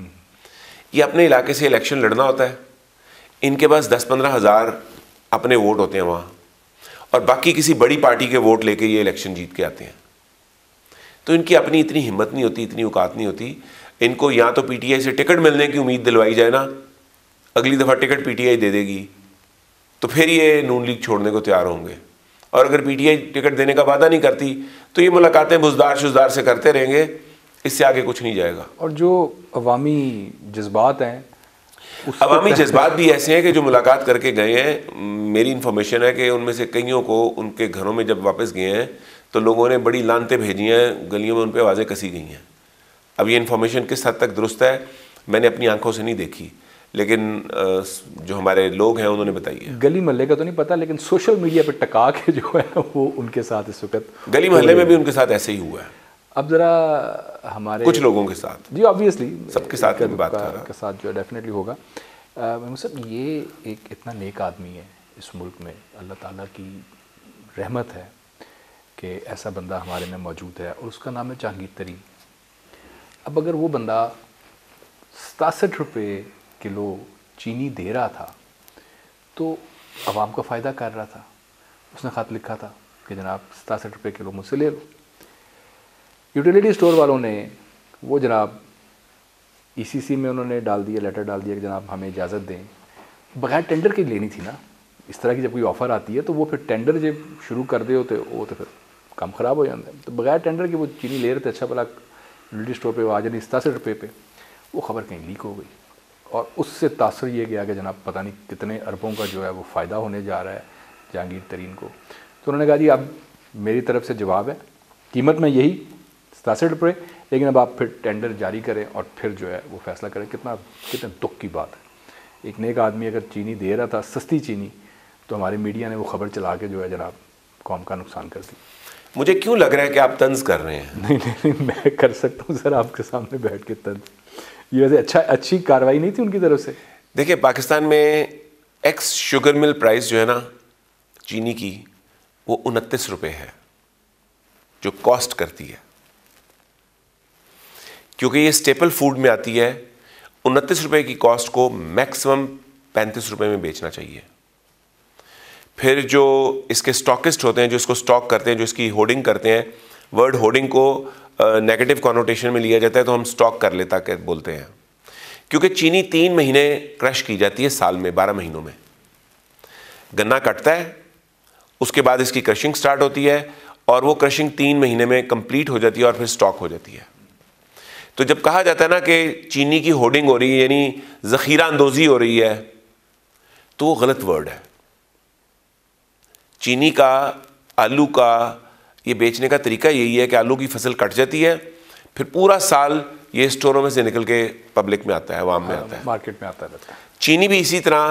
ये अपने इलाके से इलेक्शन लड़ना होता है, इनके पास 10-15 हज़ार अपने वोट होते हैं वहाँ, और बाकी किसी बड़ी पार्टी के वोट लेके ये इलेक्शन जीत के आते हैं। तो इनकी अपनी इतनी हिम्मत नहीं होती, इतनी औकात नहीं होती। इनको या तो पीटीआई से टिकट मिलने की उम्मीद दिलवाई जाए ना, अगली दफ़ा टिकट पीटीआई दे देगी तो फिर ये नून लीग छोड़ने को तैयार होंगे। और अगर पीटीआई टिकट देने का वादा नहीं करती तो ये मुलाकातें बुजदार शुजदार से करते रहेंगे, इससे आगे कुछ नहीं जाएगा। और जो अवामी जज्बात हैं, अवामी जज्बात भी ऐसे हैं कि जो मुलाकात करके गए हैं, मेरी इन्फॉर्मेशन है कि उनमें से कईयों को उनके घरों में जब वापस गए हैं तो लोगों ने बड़ी लानतें भेजी हैं, गलियों में उन पर आवाज़ें कसी गई हैं। अब ये इन्फॉर्मेशन किस हद तक दुरुस्त है मैंने अपनी आंखों से नहीं देखी, लेकिन जो हमारे लोग हैं उन्होंने बताई है। गली मोहल्ले का तो नहीं पता, लेकिन सोशल मीडिया पे टका के जो है वो उनके साथ इस वक्त गली मोहल्ले में भी उनके साथ ऐसे ही हुआ है। अब ज़रा हमारे कुछ लोगों के साथ, जी ऑब्वियसली सबके साथ मैं बात कर रहा हूं। के साथ जो है डेफिनेटली होगा। महमूद साहब, ये एक इतना नेक आदमी है इस मुल्क में, अल्लाह ताला की रहमत है कि ऐसा बंदा हमारे में मौजूद है, और उसका नाम है जहांगीर तरीन। अब अगर वो बंदा 67 रुपये किलो चीनी दे रहा था तो आवाम का फ़ायदा कर रहा था। उसने ख़त लिखा था कि जनाब 67 रुपये किलो मुझसे ले लो। यूटिलिटी स्टोर वालों ने वो जनाब ईसीसी में उन्होंने डाल दिया, लेटर डाल दिया कि जनाब हमें इजाज़त दें, बगैर टेंडर की लेनी थी ना। इस तरह की जब कोई ऑफ़र आती है तो वो फिर टेंडर जब शुरू कर दे होते वो तो फिर काम ख़राब हो जाता है। तो बगैर टेंडर के वो चीनी ले रहे थे, अच्छा भला यूटिलिटी स्टोर पे वो आ जानी 67 रुपये पे, वो खबर कहीं लीक हो गई, और उससे तासर ये गया कि जनाब पता नहीं कितने अरबों का जो है वो फ़ायदा होने जा रहा है जहांगीर तरीन को। तो उन्होंने कहा जी अब मेरी तरफ से जवाब है, कीमत में यही 67 रुपये, लेकिन अब आप फिर टेंडर जारी करें और फिर जो है वो फैसला करें। कितने दुख की बात है। एक नेक आदमी अगर चीनी दे रहा था, सस्ती चीनी, तो हमारी मीडिया ने वो खबर चला के जो है जनाब कौम का नुकसान कर दी। मुझे क्यों लग रहा है कि आप तंज कर रहे हैं? नहीं, मैं कर सकता हूँ सर आपके सामने बैठ के तंज। ये वैसे अच्छी कार्रवाई नहीं थी उनकी तरफ से। देखिए, पाकिस्तान में एक्स शुगर मिल प्राइस जो है ना चीनी की, वो 29 रुपये है जो कॉस्ट करती है, क्योंकि ये स्टेपल फूड में आती है। 29 रुपये की कॉस्ट को मैक्सिमम 35 रुपये में बेचना चाहिए। फिर जो इसके स्टॉकिस्ट होते हैं, जो इसको स्टॉक करते हैं, जो इसकी होर्डिंग करते हैं, वर्ड होर्डिंग को नेगेटिव कॉनोटेशन में लिया जाता है, तो हम स्टॉक कर लेता के बोलते हैं, क्योंकि चीनी 3 महीने क्रश की जाती है साल में, 12 महीनों में। गन्ना कटता है, उसके बाद इसकी क्रशिंग स्टार्ट होती है, और वो क्रशिंग 3 महीने में कंप्लीट हो जाती है और फिर स्टॉक हो जाती है। तो जब कहा जाता है ना कि चीनी की होर्डिंग हो रही है, यानी ज़ख़ीरा अंदोज़ी हो रही है, तो वो गलत वर्ड है। चीनी का, आलू का ये बेचने का तरीका यही है कि आलू की फसल कट जाती है, फिर पूरा साल ये स्टोरों में से निकल के पब्लिक में आता है, आवाम में आता है, मार्केट में आता है। चीनी भी इसी तरह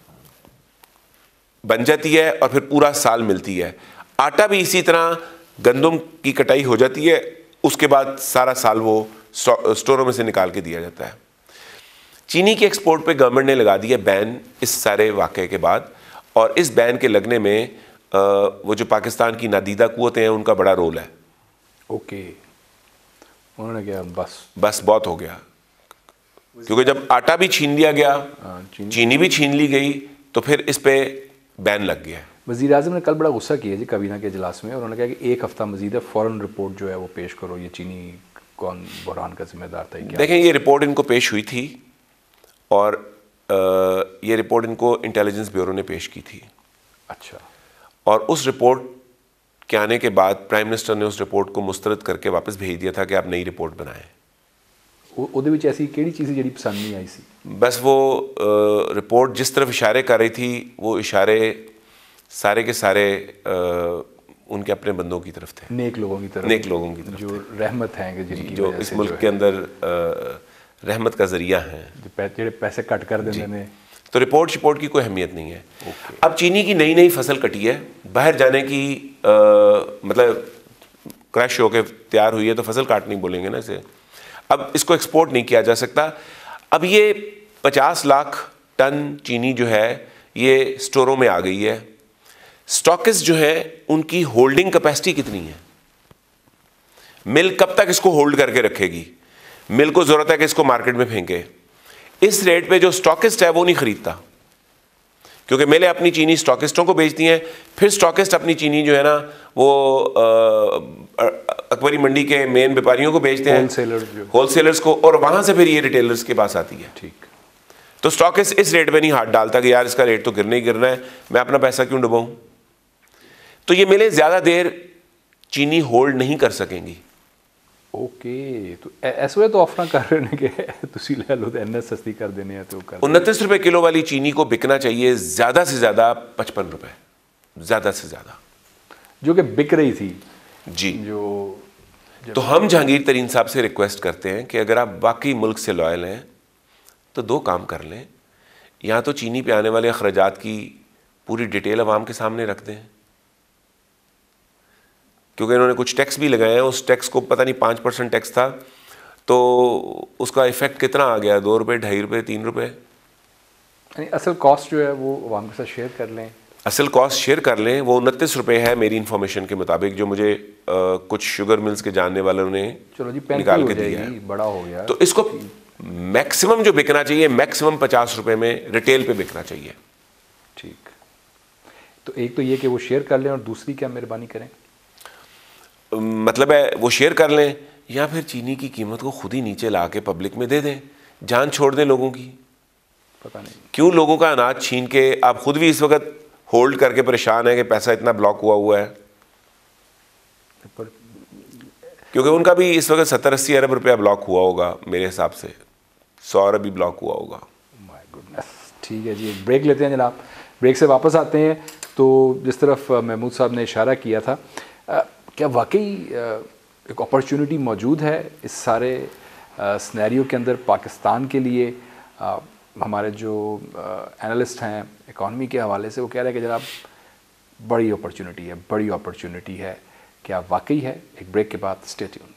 बन जाती है और फिर पूरा साल मिलती है। आटा भी इसी तरह गंदम की कटाई हो जाती है, उसके बाद सारा साल वो स्टोरों में से निकाल के दिया जाता है। चीनी के एक्सपोर्ट पे गवर्नमेंट ने लगा दिया बैन इस सारे वाक़े के बाद, और इस बैन के लगने में वो जो पाकिस्तान की नादीदा कुव्वतें हैं उनका बड़ा रोल है। ओके, उन्होंने क्या बस बहुत हो गया, क्योंकि जब आटा भी छीन लिया गया, चीनी भी छीन ली गई, तो फिर इस पे बैन लग गया। वज़ीर आज़म ने कल बड़ा गुस्सा किया जी काबीना के इजलास में, उन्होंने कहा कि 1 हफ्ता मजीद है, फ़ौरन रिपोर्ट जो है वो पेश करो, ये चीनी कौन बहरान का जिम्मेदार था। क्या देखें, ये रिपोर्ट इनको पेश हुई थी और ये रिपोर्ट इनको इंटेलिजेंस ब्यूरो ने पेश की थी। अच्छा। और उस रिपोर्ट के आने के बाद प्राइम मिनिस्टर ने उस रिपोर्ट को मुस्तरद करके वापस भेज दिया था कि आप नई रिपोर्ट बनाएं। ਉਹਦੇ ਵਿੱਚ ऐसी केड़ी चीज़ ਜਿਹੜੀ पसंद नहीं आई सी? बस वो रिपोर्ट जिस तरफ इशारे कर रही थी, वो इशारे सारे के सारे उनके अपने बंदों की तरफ थे, नेक लोगों की तरफ, नेक लोगों की तरफ, जो रहमत हैं, कि जिनकी जो इस मुल्क के अंदर रहमत का जरिया हैं, जो पैसे कट कर देने ने। तो रिपोर्ट की कोई अहमियत नहीं है। अब चीनी की नई फसल कटी है, बाहर जाने की मतलब क्रश होकर तैयार हुई है, तो फसल काटनी बोलेंगे ना इसे। अब इसको एक्सपोर्ट नहीं किया जा सकता। अब ये 50 लाख टन चीनी जो है ये स्टोरों में आ गई है। स्टॉकिस्ट जो है उनकी होल्डिंग कैपेसिटी कितनी है? मिल कब तक इसको होल्ड करके रखेगी? मिल को ज़रूरत है कि इसको मार्केट में फेंके। इस रेट पे जो स्टॉकिस्ट है वो नहीं खरीदता, क्योंकि मिलें अपनी चीनी स्टॉकिस्टों को बेचती हैं, फिर स्टॉकिस्ट अपनी चीनी जो है ना वो अकबरी मंडी के मेन व्यापारियों को बेचते हैं, होलसेलर्स को, और वहाँ से फिर ये रिटेलर्स के पास आती है। ठीक। तो स्टॉकिस्ट इस रेट पे नहीं हाथ डालता कि यार इसका रेट तो गिरना ही गिरना है, मैं अपना पैसा क्यों डुबाऊं। तो ये मिलें ज़्यादा देर चीनी होल्ड नहीं कर सकेंगी। ओके, तो इस वे तो ऑफर कर रहे हैं कि तुसी ले लो तो इन्ना सस्ती कर देने हैं, तो कर 29 रुपये किलो वाली चीनी को बिकना चाहिए ज़्यादा से ज़्यादा 55 रुपये, ज़्यादा से ज़्यादा, जो कि बिक रही थी जी। जो तो हम जहांगीर तरीन साहब से रिक्वेस्ट करते हैं कि अगर आप बाकी मुल्क से लॉयल हैं तो 2 काम कर लें, या तो चीनी पे आने वाले अखराजात की पूरी डिटेल अवाम के सामने रख दें, क्योंकि इन्होंने कुछ टैक्स भी लगाए हैं, उस टैक्स को पता नहीं 5% टैक्स था, तो उसका इफेक्ट कितना आ गया, 2 रुपये, 2.5 रुपये, 3 रुपये। यानी असल कॉस्ट जो है वो अवाम के साथ शेयर कर लें, असल कॉस्ट शेयर कर लें। वो 29 रुपये है मेरी इन्फॉर्मेशन के मुताबिक, जो मुझे कुछ शुगर मिल्स के जानने वालों ने चलो जी निकाल के दिया है, बड़ा हो गया। तो इसको मैक्सिमम जो बिकना चाहिए, मैक्सिमम 50 रुपये में रिटेल पे बिकना चाहिए। ठीक। तो एक तो ये कि वो शेयर कर लें, और दूसरी क्या मेहरबानी करें, मतलब है वो शेयर कर लें, या फिर चीनी की कीमत को खुद ही नीचे ला के पब्लिक में दे दें, जान छोड़ दें लोगों की। पता नहीं क्यों लोगों का अनाज छीन के, आप खुद भी इस वक्त होल्ड करके परेशान है कि पैसा इतना ब्लॉक हुआ है, क्योंकि उनका भी इस वक्त 70-80 अरब रुपया ब्लॉक हुआ होगा मेरे हिसाब से, 100 अरब भी ब्लॉक हुआ होगा। My goodness. ठीक है जी, एक ब्रेक लेते हैं जनाब, ब्रेक से वापस आते हैं। तो जिस तरफ महमूद साहब ने इशारा किया था, क्या वाकई एक अपॉर्चुनिटी मौजूद है इस सारे सिनेरियो के अंदर पाकिस्तान के लिए? हमारे जो एनालिस्ट हैं इकॉनमी के हवाले से, वो कह रहे हैं कि जनाब बड़ी अपॉर्चुनिटी है। क्या वाकई है? एक ब्रेक के बाद स्टे ट्यून।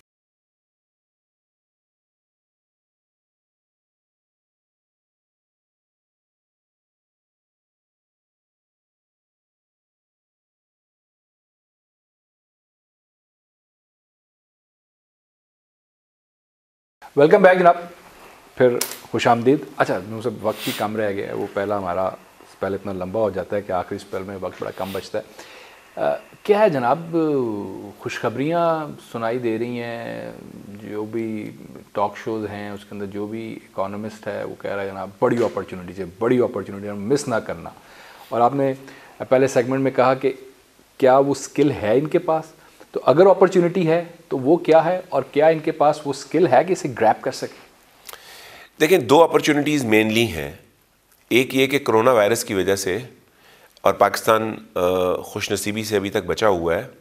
वेलकम बैक जनाब, फिर खुशामदीद। अच्छा, मुझसे वक्त ही कम रह गया है, वो पहला स्पेल इतना लंबा हो जाता है कि आखिरी स्पेल में वक्त बड़ा कम बचता है। क्या है जनाब, खुशखबरियाँ सुनाई दे रही हैं, जो भी टॉक शोज़ हैं उसके अंदर जो भी इकोनॉमिस्ट है वो कह रहा है जनाब बड़ी अपॉर्चुनिटी मिस ना करना। और आपने पहले सेगमेंट में कहा कि क्या वो स्किल है इनके पास, तो अगर अपॉर्चुनिटी है तो वो क्या है, और क्या इनके पास वो स्किल है कि इसे ग्रैब कर सके? देखें, 2 अपॉर्चुनिटीज़ मेनली हैं। एक ये कि कोरोना वायरस की वजह से, और पाकिस्तान खुशनसीबी से अभी तक बचा हुआ है,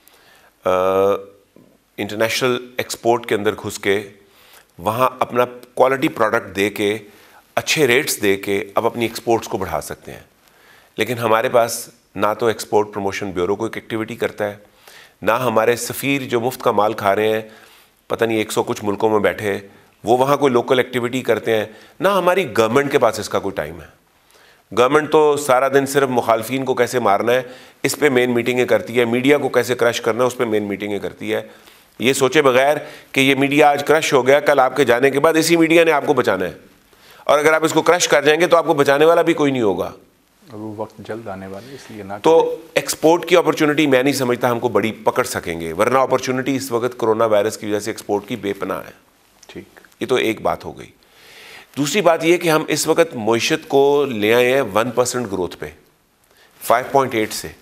इंटरनेशनल एक्सपोर्ट के अंदर घुस के वहाँ अपना क्वालिटी प्रोडक्ट दे के, अच्छे रेट्स दे के अब अपनी एक्सपोर्ट्स को बढ़ा सकते हैं। लेकिन हमारे पास ना तो एक्सपोर्ट प्रमोशन ब्यूरो कोई एक्टिविटी करता है, ना हमारे सफ़ीर जो मुफ्त का माल खा रहे हैं पता नहीं 100 कुछ मुल्कों में बैठे, वो वहाँ कोई लोकल एक्टिविटी करते हैं, ना हमारी गवर्नमेंट के पास इसका कोई टाइम है। गवर्नमेंट तो सारा दिन सिर्फ मुखालफिन को कैसे मारना है इस पे मेन मीटिंगें करती है, मीडिया को कैसे क्रश करना है उस पे मेन मीटिंगें करती है, ये सोचे बगैर कि ये मीडिया आज क्रश हो गया, कल आपके जाने के बाद इसी मीडिया ने आपको बचाना है, और अगर आप इसको क्रश कर जाएंगे तो आपको बचाने वाला भी कोई नहीं होगा। वो वक्त जल्द आने वाले, इसलिए ना तो एक्सपोर्ट की अपॉर्चुनिटी मैं नहीं समझता हमको बड़ी पकड़ सकेंगे, वरना अपॉर्चुनिटी इस वक्त कोरोना वायरस की वजह से एक्सपोर्ट की बेपनाह है। ठीक, ये तो एक बात हो गई। दूसरी बात ये कि हम इस वक्त मईशत को ले आए हैं 1% ग्रोथ पे, 5.8 से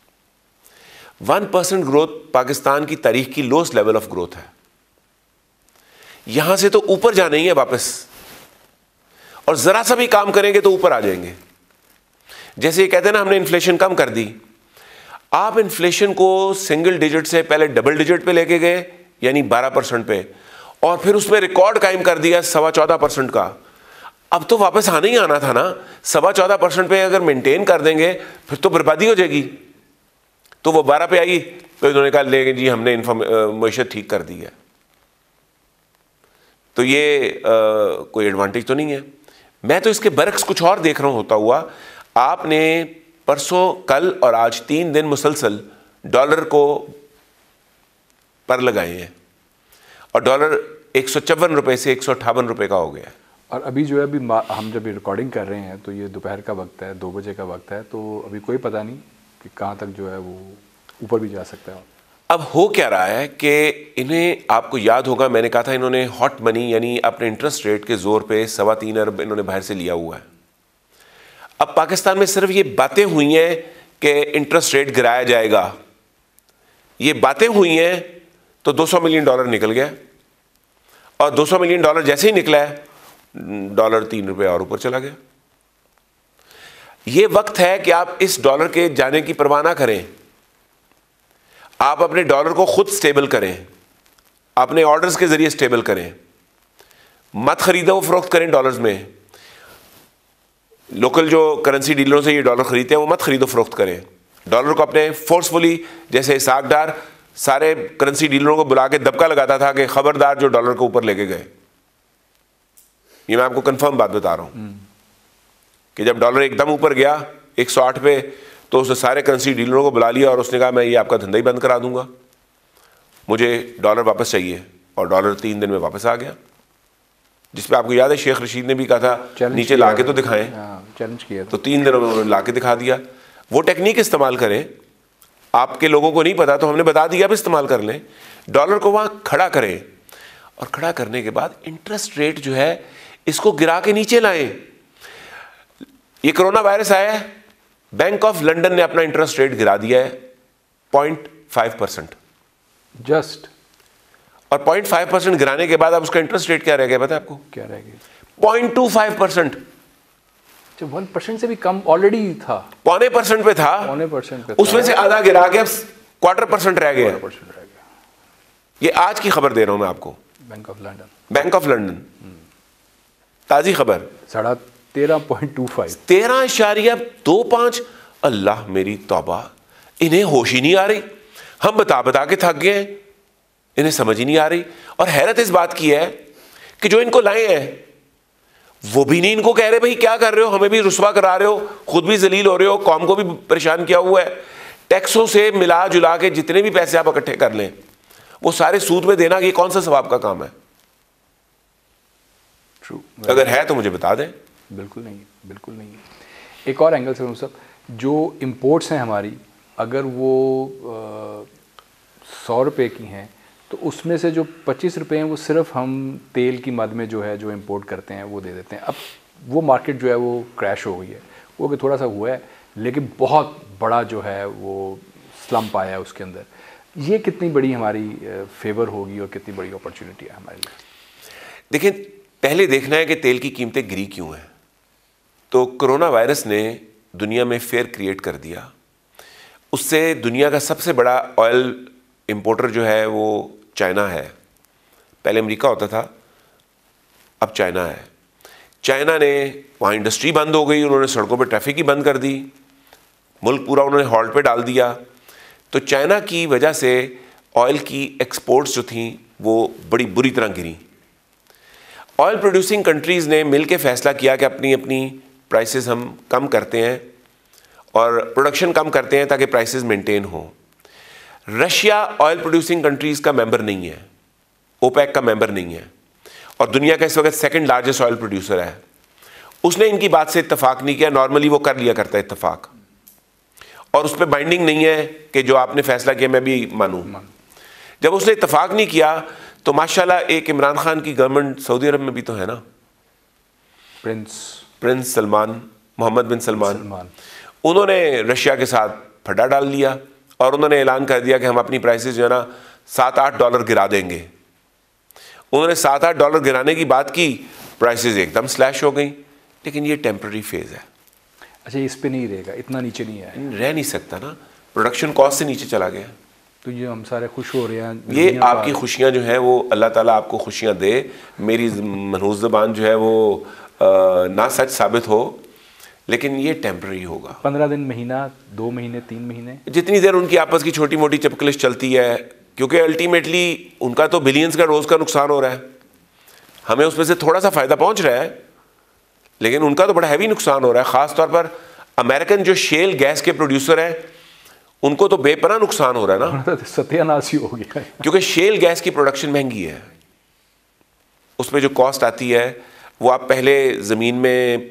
1% ग्रोथ पाकिस्तान की तारीख की लोएस्ट लेवल ऑफ ग्रोथ है। यहां से तो ऊपर जाना ही है वापस, और जरा सा भी काम करेंगे तो ऊपर आ जाएंगे। जैसे ये कहते हैं ना हमने इन्फ्लेशन कम कर दी, आप इन्फ्लेशन को सिंगल डिजिट से पहले डबल डिजिट पे लेके गए यानी 12% पे, और फिर उसमें रिकॉर्ड कायम कर दिया 14.25% का। अब तो वापस आना ही आना था ना, 14.25% पे अगर मेंटेन कर देंगे फिर तो बर्बादी हो जाएगी। तो वो 12 पे आई तो इन्होंने कहा ले जी हमने मईशत ठीक कर दी है। तो ये कोई एडवांटेज तो नहीं है। मैं तो इसके बरक्स कुछ और देख रहा हूं होता हुआ। आपने परसों, कल और आज 3 दिन मुसलसल डॉलर को पर लगाए हैं, और डॉलर 154 रुपये से 158 रुपये का हो गया। और अभी जो है, अभी हम जब रिकॉर्डिंग कर रहे हैं तो ये दोपहर का वक्त है, 2 बजे का वक्त है, तो अभी कोई पता नहीं कि कहाँ तक जो है वो ऊपर भी जा सकता है। अब हो क्या रहा है कि इन्हें, आपको याद होगा मैंने कहा था इन्होंने हॉट मनी यानी अपने इंटरेस्ट रेट के जोर पे 3.25 अरब इन्होंने बाहर से लिया हुआ है। अब पाकिस्तान में सिर्फ ये बातें हुई हैं कि इंटरेस्ट रेट गिराया जाएगा, ये बातें हुई हैं तो $200 मिलियन निकल गया, और $200 मिलियन जैसे ही निकला है डॉलर 3 रुपये और ऊपर चला गया। ये वक्त है कि आप इस डॉलर के जाने की परवाह ना करें, आप अपने डॉलर को खुद स्टेबल करें, अपने ऑर्डर्स के जरिए स्टेबल करें, मत खरीदो फरोख्त करें डॉलर्स में। लोकल जो करेंसी डीलरों से ये डॉलर खरीदते हैं वो मत खरीदो फरोख्त करें। डॉलर को अपने फोर्सफुली, जैसे इसाक डार सारे करेंसी डीलरों को बुला के दबका लगाता था कि खबरदार जो डॉलर को ऊपर लेके गए। ये मैं आपको कंफर्म बात बता रहा हूं कि जब डॉलर एकदम ऊपर गया 108 पे, तो उसने सारे करेंसी डीलरों को बुला लिया और उसने कहा मैं ये आपका धंधा ही बंद करा दूंगा, मुझे डॉलर वापस चाहिए। और डॉलर 3 दिन में वापस आ गया, जिसपे आपको याद है शेख रशीद ने भी कहा था नीचे ला के तो दिखाएं, चैलेंज किया तो 3 दिनों में उन्होंने ला के दिखा दिया। वो टेक्निक इस्तेमाल करें, आपके लोगों को नहीं पता तो हमने बता दिया, अब इस्तेमाल कर लें। डॉलर को वहां खड़ा करें, और खड़ा करने के बाद इंटरेस्ट रेट जो है इसको गिरा के नीचे लाएं। ये कोरोना वायरस आया है, बैंक ऑफ लंदन ने अपना इंटरेस्ट रेट गिरा दिया है 0.5% जस्ट, और 0.5% गिराने के बाद अब उसका इंटरेस्ट रेट क्या रह गया पता है आपको? क्या रह गया? 0.25%। 1% से भी कम ऑलरेडी था, 0.25% पे था, 0.25% पे था, उसमें से आधा गिरा के 0.25% रह गया। 0.25% रह गया। ये आज की खबर दे रहा हूं मैं आपको, bank of London, bank of London, ताजी खबर, 13.25, 13.25। अल्लाह मेरी तौबा, इन्हें होश ही नहीं आ रही। हम बता बता के थक गए हैं, इन्हें समझ ही नहीं आ रही। और हैरत इस बात की है कि जो इनको लाए हैं वो भी नहीं इनको कह रहे भाई क्या कर रहे हो, हमें भी रुस्वा करा रहे हो, खुद भी जलील हो रहे हो, कौम को भी परेशान किया हुआ है। टैक्सों से मिला जुला के जितने भी पैसे आप इकट्ठे कर लें वो सारे सूद में देना, ये कौन सा सवाब का काम है? ट्रू, अगर है तो मुझे बता दें। बिल्कुल नहीं, बिल्कुल नहीं। एक और एंगल से सब जो इंपोर्ट्स हैं हमारी, अगर वो 100 रुपये की हैं तो उसमें से जो 25 रुपये हैं वो सिर्फ हम तेल की मद में जो है जो इंपोर्ट करते हैं वो दे देते हैं। अब वो मार्केट जो है वो क्रैश हो गई है, वो कि थोड़ा सा हुआ है लेकिन बहुत बड़ा जो है वो स्लम्प आया है उसके अंदर। ये कितनी बड़ी हमारी फेवर होगी और कितनी बड़ी अपॉर्चुनिटी है हमारे लिए? देखिए, पहले देखना है कि तेल की कीमतें गिरी क्यों हैं। तो कोरोना वायरस ने दुनिया में फेयर क्रिएट कर दिया, उससे दुनिया का सबसे बड़ा ऑयल इंपोर्टर जो है वो चाइना है। पहले अमेरिका होता था, अब चाइना है। चाइना ने वहाँ इंडस्ट्री बंद हो गई, उन्होंने सड़कों पे ट्रैफिक ही बंद कर दी, मुल्क पूरा उन्होंने हॉल्ट पे डाल दिया। तो चाइना की वजह से ऑयल की एक्सपोर्ट्स जो थी वो बड़ी बुरी तरह गिरी। ऑयल प्रोड्यूसिंग कंट्रीज़ ने मिल के फैसला किया कि अपनी अपनी प्राइसेस हम कम करते हैं और प्रोडक्शन कम करते हैं ताकि प्राइसेस मेंटेन हो। रशिया ऑयल प्रोड्यूसिंग कंट्रीज़ का मेंबर नहीं है, ओपेक का मेंबर नहीं है और दुनिया का इस वक्त सेकंड लार्जेस्ट ऑयल प्रोड्यूसर है। उसने इनकी बात से इत्तेफाक नहीं किया। नॉर्मली वो कर लिया करता है इत्तेफाक, और उस पर बाइंडिंग नहीं है कि जो आपने फैसला किया मैं भी मानूं। जब उसने इत्तेफाक नहीं किया तो माशाल्लाह एक इमरान खान की गवर्नमेंट सऊदी अरब में भी तो है ना, prince Salman, Mohammed bin Salman, उन्होंने रशिया के साथ फड्डा डाल दिया और उन्होंने ऐलान कर दिया कि हम अपनी प्राइसेस जो है ना $7-8 गिरा देंगे। उन्होंने $7-8 गिराने की बात की, प्राइसेस एकदम स्लैश हो गई। लेकिन ये टेम्पररी फेज है। अच्छा, इस पे नहीं रहेगा, इतना नीचे नहीं आया, रह नहीं सकता ना, प्रोडक्शन कॉस्ट से नीचे चला गया। तो ये हम सारे खुश हो रहे हैं। ये आपकी खुशियाँ जो हैं वो अल्लाह ताला आपको खुशियाँ दे, मेरी मनहूस ज़बान जो है वो ना सच साबित हो, लेकिन ये टेम्पररी होगा। 15 दिन, महीना, 2 महीने, 3 महीने, जितनी देर उनकी आपस की छोटी मोटी चपकलिश चलती है, क्योंकि अल्टीमेटली उनका तो बिलियंस का रोज़ का नुकसान हो रहा है, हमें उसमें से थोड़ा सा फ़ायदा पहुँच रहा है, लेकिन उनका तो बड़ा हैवी नुकसान हो रहा है। ख़ास तौर पर अमेरिकन जो शेल गैस के प्रोड्यूसर हैं उनको तो बेपनाह नुकसान हो रहा है ना, सत्यानाश ही हो गया है। क्योंकि शेल गैस की प्रोडक्शन महंगी है, उसमें जो कॉस्ट आती है वो आप पहले ज़मीन में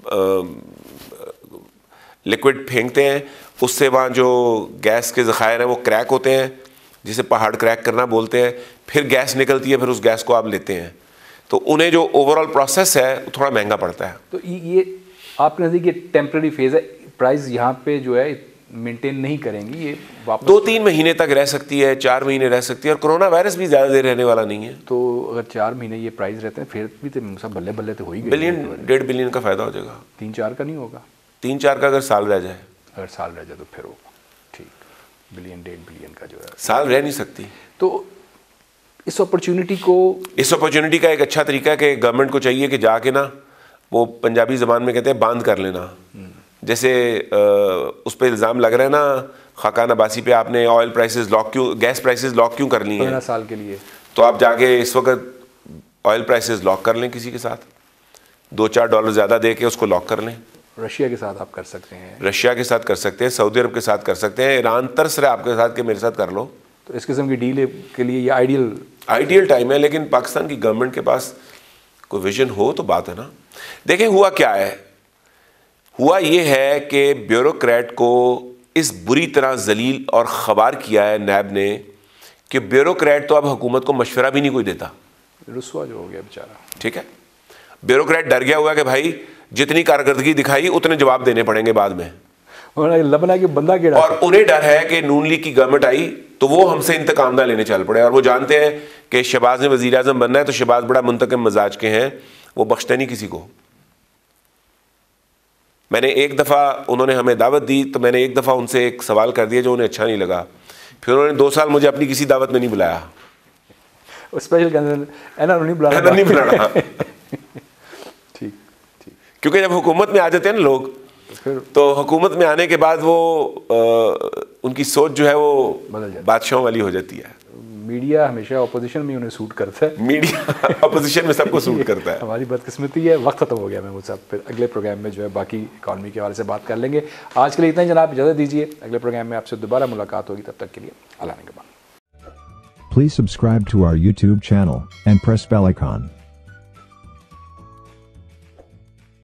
लिक्विड फेंकते हैं, उससे वहाँ जो गैस के ज़खायर हैं वो क्रैक होते हैं, जिसे पहाड़ क्रैक करना बोलते हैं, फिर गैस निकलती है, फिर उस गैस को आप लेते हैं, तो उन्हें जो ओवरऑल प्रोसेस है वो थोड़ा महंगा पड़ता है। तो ये आपके नज़दीक ये टेम्प्रेरी फेज़ है, प्राइस यहाँ पे जो है मेंटेन नहीं करेंगी, ये वापस 2-3 महीने तक रह सकती है, 4 महीने रह सकती है, और कोरोना वायरस भी ज़्यादा देर रहने वाला नहीं है। तो अगर 4 महीने ये प्राइस रहते हैं फिर भी तो सब बल्ले बल्ले तो हो ही गए, बिलियन 1.5 बिलियन का फ़ायदा हो जाएगा। 3-4 का नहीं होगा, 3-4 का अगर साल रह जाए, अगर साल रह जाए तो फिर होगा ठीक। बिलियन 1.5 बिलियन का जो है साल रह नहीं सकती। तो इस अपॉर्चुनिटी का एक अच्छा तरीका है कि गवर्नमेंट को चाहिए कि जाके ना वो पंजाबी ज़बान में कहते हैं बांध कर लेना। जैसे उस पर इल्ज़ाम लग रहा है ना खाकान अब्बासी पे, आपने ऑयल प्राइसेस लॉक क्यों, गैस प्राइसेस लॉक क्यों कर ली हैं 15 साल के लिए, तो आप जाके इस वक्त ऑयल प्राइसेस लॉक कर लें किसी के साथ, $2-4 ज़्यादा दे के उसको लॉक कर लें। रशिया के साथ आप कर सकते हैं, रशिया के साथ कर सकते हैं, सऊदी अरब के साथ कर सकते हैं, ईरान तरस रहा है आपके साथ कि मेरे साथ कर लो। तो इस किस्म की डील के लिए ये आइडियल टाइम है, लेकिन पाकिस्तान की गवर्नमेंट के पास कोई विजन हो तो बात है ना। देखें हुआ क्या है, हुआ ये है कि ब्यूरोक्रेट को इस बुरी तरह जलील और खबार किया है नैब ने कि ब्यूरोक्रेट तो अब हुकूमत को मशवरा भी नहीं कोई देता, रुस्वा जो हो गया बेचारा। ठीक है, ब्यूरोक्रेट डर गया हुआ कि भाई जितनी कारकर्दगी दिखाई उतने जवाब देने पड़ेंगे बाद में, लबना के बंदा के और उन्हें डर है कि नून लीग की गवर्नमेंट आई तो वो हमसे इंतकाम ना लेने चल पड़े, और वो जानते हैं कि शहबाज ने वज़ीर आज़म बनना है तो शहबाज बड़ा मुंतकम मजाज के हैं, वो बख्शते नहीं किसी को। मैंने एक दफ़ा, उन्होंने हमें दावत दी तो मैंने एक दफ़ा उनसे एक सवाल कर दिया जो उन्हें अच्छा नहीं लगा, फिर उन्होंने 2 साल मुझे अपनी किसी दावत में नहीं बुलाया, स्पेशल नहीं बुलाना ठीक, क्योंकि जब हुकूमत में आ जाते हैं ना लोग तो हुकूमत में आने के बाद वो उनकी सोच जो है वो बादशाहों वाली हो जाती है। मीडिया हमेशा अपोजिशन में उन्हें सूट करता है, मीडिया अपोजिशन में सबको सूट करता है। हमारी बदकिस्मती है। वक्त खत्म हो गया महमूद साहब, फिर अगले प्रोग्राम में जो है बाकी इकॉनमी के हवाले से बात कर लेंगे। आज के लिए इतना ही जनाब, इजाज़त दीजिए, अगले प्रोग्राम में आपसे दोबारा मुलाकात होगी, तब तक के लिए अल्लाह निगहबान। Please subscribe to our YouTube channel and press bell icon.